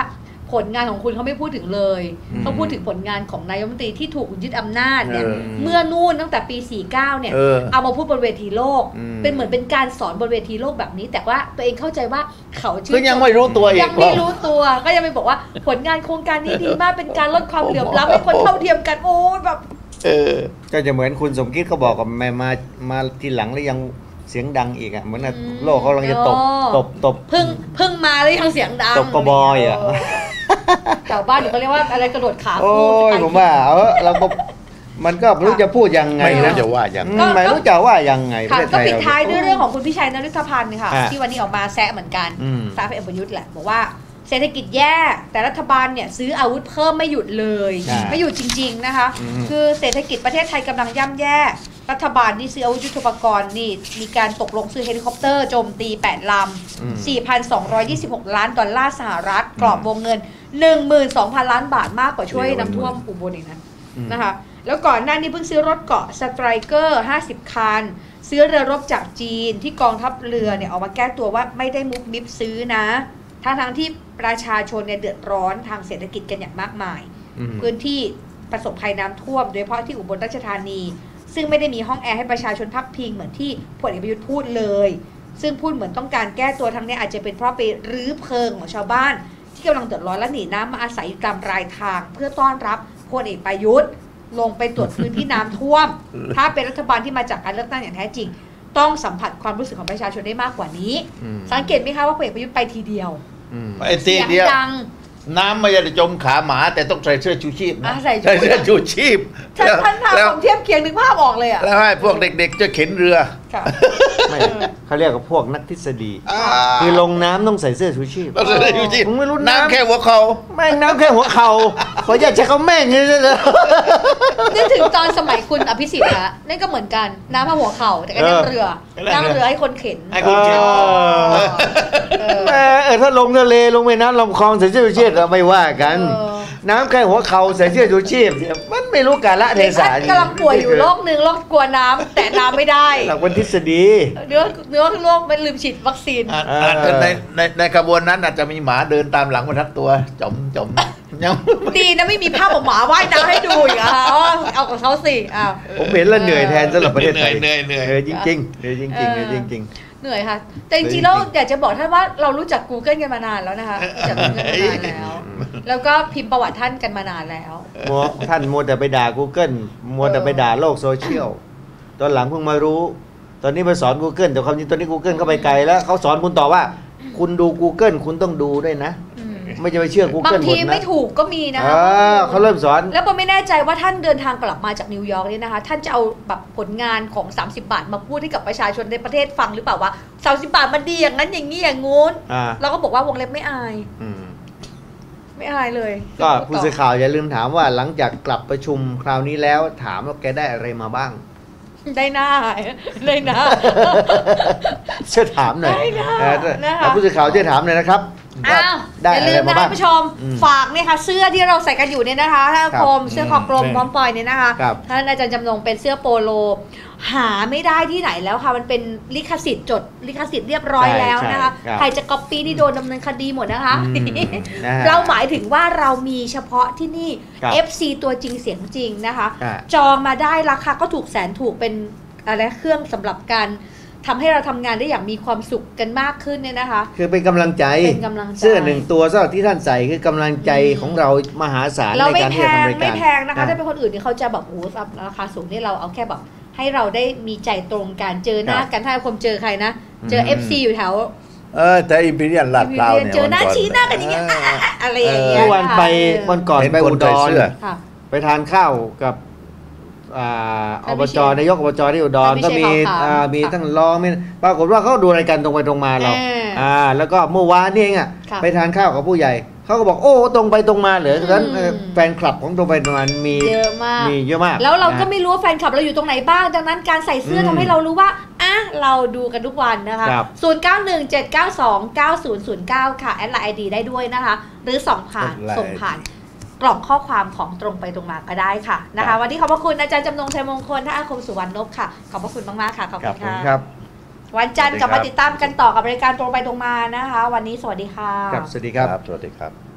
ผลงานของคุณเขาไม่พูดถึงเลยเขาพูดถึงผลงานของนายกรัฐมนตรีที่ถูกยึดอำนาจเนี่ยเมื่อนู่นตั้งแต่ปีสี่สิบเก้าเนี่ยเออเอามาพูดบนเวทีโลกอืมเป็นเหมือนเป็นการสอนบนเวทีโลกแบบนี้ แต่ว่าตัวเองเข้าใจว่าเขาชื่คือยังไม่รู้ตัวอีกยังไม่รู้ตัวก็ยังไปบอกว่าผลงานโครงการนี้ดีมากเป็นการลดความเหลื่อมล้ำให้คนเท่าเทียมกันโอ้แบบเออก็จะเหมือนคุณสมคิดเขาบอกกับมามามาทีหลังแล้วยังเสียงดังอีกอ่ะเหมือนกับโลกเขากำลังจะตบตบตบเพึ่งเพึ่งมาแล้วยังเสียงดังตบกบอยอ่ะแถวบ้านหนูก็เรียกว่าอะไรกระโดดขาโอ้คู่ยผมว่าเออเราก็มันก็ไม่รู้จะพูดยังไงไม่รู้นะจะว่าอย่างอืมไม่รู้จะว่ายังไงปค่ะระเทศก็ไทยปิดเราท้ายด้วยเรื่องของคุณพิชัยนฤทธพันธ์ค่ะอ่ะที่วันนี้ออกมาแซะเหมือนกันอืมแซะพลเอกประยุทธ์แหละบอกว่าเศรษฐกิจแย่แต่รัฐบาลเนี่ยซื้ออาวุธเพิ่มไม่หยุดเลยใช่ไม่หยุดจริงๆนะคะอืมคือเศรษฐกิจประเทศไทยกำลังย่ำแย่รัฐบาลนี่ซื้ออาวุธยุทโธปกรณ์นี่มีการตกลงซื้อเฮลิคอปเตอร์โจมตีแปดลำ สี่พันสองร้อยยี่สิบหก ล้านดอลลาร์สหรัฐกรอบวงเงิน หนึ่งหมื่นสองพัน ล้านบาทมากกว่าช่วยน้ำท่วมอุบลอีกนะนะคะแล้วก่อนหน้านี้เพิ่งซื้อรถเกาะสไตรเกอร์ห้าสิบคันซื้อเรือรบจากจีนที่กองทัพเรือเนี่ยออกมาแก้ตัวว่าไม่ได้มุกมิบซื้อนะทั้งทั้งที่ประชาชนเนี่ยเดือดร้อนทางเศรษฐกิจกันอย่างมากมายอืมพื้นที่ประสบภัยน้ำท่วมโดยเฉพาะที่อุบลราชธานี ซึ่งไม่ได้มีห้องแอร์ให้ประชาชนพักพิงเหมือนที่พลเอกประยุทธ์พูดเลย ซึ่งพูดเหมือนต้องการแก้ตัวทั้งนี้อาจจะเป็นเพราะไปรื้อเพลิงของชาวบ้านที่กำลังเดือดร้อนและหนีน้ำมาอาศัยอยู่ตามรายทาง เพื่อต้อนรับพลเอกประยุทธ์ลงไปตรวจพื้นที่น้ำท่วม ถ้าเป็นรัฐบาลที่มาจากการเลือกตั้งอย่างแท้จริง ต้องสัมผัสความรู้สึกของประชาชนได้มากกว่านี้อืมสังเกตไหมคะว่าพลเอกประยุทธ์ไปทีเดียวอืมไอ้ทีเสียงเดียวดังน้ำไม่ได้จมขาหมาแต่ต้องใส่เสื้อชูชีพนะอ่ะใส่ชูชีพเสื้อชูชีพท่านท่านทำแล้วผมเทียบเคียงนึกภาพออกเลยอ่ะแล้วให้พวกเด็กๆจะเข็นเรือค่ะไม่เขาเรียกว่าพวกนักทฤษฎีอ่าคือลงน้ำต้องใส่เสื้อชูชีพต้องใส่เสื้อชูชีพผมไม่รู้น้ำน้ำแค่หัวเขาแม่งน้ำแค่หัวเข่าขออยากจะเขาแม่งเลยเลยนึกถึงตอนสมัยคุณอภิสิทธิ์อะนั่นก็เหมือนกันน้ำมาหัวเข่าแต่ก็นั่งเรือนั่งเรือให้คนเข็นให้คนเข็นเออเออแม่เออถ้าลงทะเลลงแม่น้ำลำคลองใส่เสื้อชูชีพก็ไม่ว่ากันเออน้ำแค่หัวเข่าใส่เสื้อชูชีพเนี่ยมันไม่รู้กาละเทศะท่านกำลังป่วยอยู่โรคหนึ่งโรคกลัวน้ำแต่น้ำไม่ได้หลักเป็นทฤษฎีเนื้อเนื้อโรคมันลืมฉีดวัคซีนอาจเอออาจจะในในในขบวนนั้นอาจจะมีหมาเดินตามหลังมาทักตัวจมจมยังดีนะไม่มีภาพของหมาว่ายน้ำให้ดูอีกอะเอาเอาของเขาสิอ้าวผมเห็นแล้วเหนื่อยแทนสำหรับประเทศไทยเหนื่อยเหนื่อยเหนื่อยเหนื่อยจริงๆเหนื่อยจริงๆเหนื่อยจริงเหนื่อยค่ะ แต่จริงๆแล้วอยากจะบอกท่านว่าเรารู้จัก Google กันมานานแล้วนะคะรู้จัก Google กันมานานแล้ว แล้วก็พิมพ์ประวัติท่านกันมานานแล้วๆมัวท่านมัวแต่ไปด่า Google มัวแต่ไปด่าโลกโซเชียลตอนหลังเพิ่งมารู้ ตอนนี้ไปสอน Google แต่ความจริงตอนนี้ Google เข้าไปไกลแล้วเขาสอนคุณต่อว่า คุณดู Google คุณต้องดูด้วยนะอืมไม่จะไปเชื่อบาง Google หมทีดนะไม่ถูกก็มีนะเอคะอเขาเริ่มสอนแล้วผมไม่แน่ใจว่าท่านเดินทางกลับมาจากนิวยอร์กเนี่ยนะคะ ท่านจะเอาแบบผลงานของ สามสิบบาทมาพูดให้กับประชาชนในประเทศฟังหรือเปล่าว่า สามสิบบาทมันดีอย่างนั้นอย่างนี้อย่างงู้นอ่าเราก็บอกว่าวงเล็บไม่อายอืมไม่อายเลยก็ผู้สื่อข่าวอย่าลืมถามว่าหลังจากกลับประชุมคราวนี้แล้วถามว่าแกได้อะไรมาบ้างได้หน้าได้หน้าช่วยถามหน่อยได้ค่ะเออนะคะแล้วผู้สื่อข่าวช่วยถามหน่อยนะครับอ้าวได้อย่าอะลืไรมมานะบ้าคะงผู้ชมอืมฝากเนี่ยค่ะเสื้อที่เราใส่กันอยู่เนี่ยนะคะท่านครับคมเสื้อคอกลมอืมพร้อมปล่อยเนี่ยนะคะครับท่านอาจารย์จำนงเป็นเสื้อโปโล หาไม่ได้ที่ไหนแล้วค่ะมันเป็นลิขสิทธิ์จดลิขสิทธิ์เรียบร้อยใช่แล้วนะคะใช่ครับใครจะก๊อปปี้นี่โดนดำเนินคดีหมดนะคะอืมนะฮะเราหมายถึงว่าเรามีเฉพาะที่นี่ครับเอฟ ซี ตัวจริงเสียงจริงนะคะอ่าจองมาได้ราคาก็ถูกแสนถูกเป็นอะไรเครื่องสำหรับการทำให้เราทำงานได้อย่างมีความสุขกันมากขึ้นเนี่ยนะคะคือเป็นกำลังใจเป็นกำลังใจเสื้อหนึ่งตัวสำหรับที่ท่านใส่คือกำลังใจอืมของเรามหาศาลเราในไม่การแพที่จะงทำรายการไม่แพงนะคะถ้าเป็นคนอื่นนี่เขาจะแบบโอ้โหราคาสูงนี่เราเอาแค่แบบให้เราได้มีใจตรงกันเจอหน้ากันถ้าผมเจอใครนะ เจออืมเอฟ ซี อยู่แถวเออแต่อิมพีเรียลลาดพร้าวเนี่ยเจอหน้าวัก่ชี้หน้ากันอย่างเงี้ยอ่ะอ่ะอ่ะอะไรอย่างเงี้ยเมื่อวานไปค่ะวันก่อนเห็นไปคอุนดใส่รเสื้อค่ะไปทานข้าวกับอ่าท่าอน บพิจเชษฐ์นายกอบจที่อุดรท่านพิก็เชษฐ์มีขาวขาวอ่ามีค่ะทั้งรองมีปรากฏว่าเขาดูรายการตรงไปตรงมาเราเอออ่าแล้วก็เมื่อวานนี่เองอ่ะค่ะไปทานข้าวกับผู้ใหญ่เขาก็บอกโอ้ตรงไปตรงมาเหรอฉะนั้นอืมเอ่อแฟนคลับของตรงไปตรงมามีเยอะมากมีเยอะมากแล้วเราก็นะไม่รู้ว่าแฟนคลับเราอยู่ตรงไหนบ้าง ดังนั้นการใส่เสื้ออืมทำให้เรารู้ว่าอ่ะเราดูกันทุกวันนะคะครับศูนย์ เก้า หนึ่ง เจ็ด เก้า สอง เก้า ศูนย์ ศูนย์ เก้า ค่ะ แอดไลน์ ไอ ดี ได้ด้วยนะคะ หรือส่งผ่านแอดไลน์ส่งผ่านกล่องข้อความของตรงไปตรงมาก็ได้ค่ะนะครัคะบวันนี้ขอบพระคุณอาจารย์จำนงชัยมงคลท่านอาคมสุวรรณนพค่ะ ขอบพระคุณมากๆค่ะ ขอบครัคุบณผมค่ะครับวันจันทร์สวัสดีกลับมาครับติดตามกันต่อกับรายการตรงไปตรงมานะคะ วันนี้สวัสดีค่ะครับสวัสดีครับสวัสดีครับ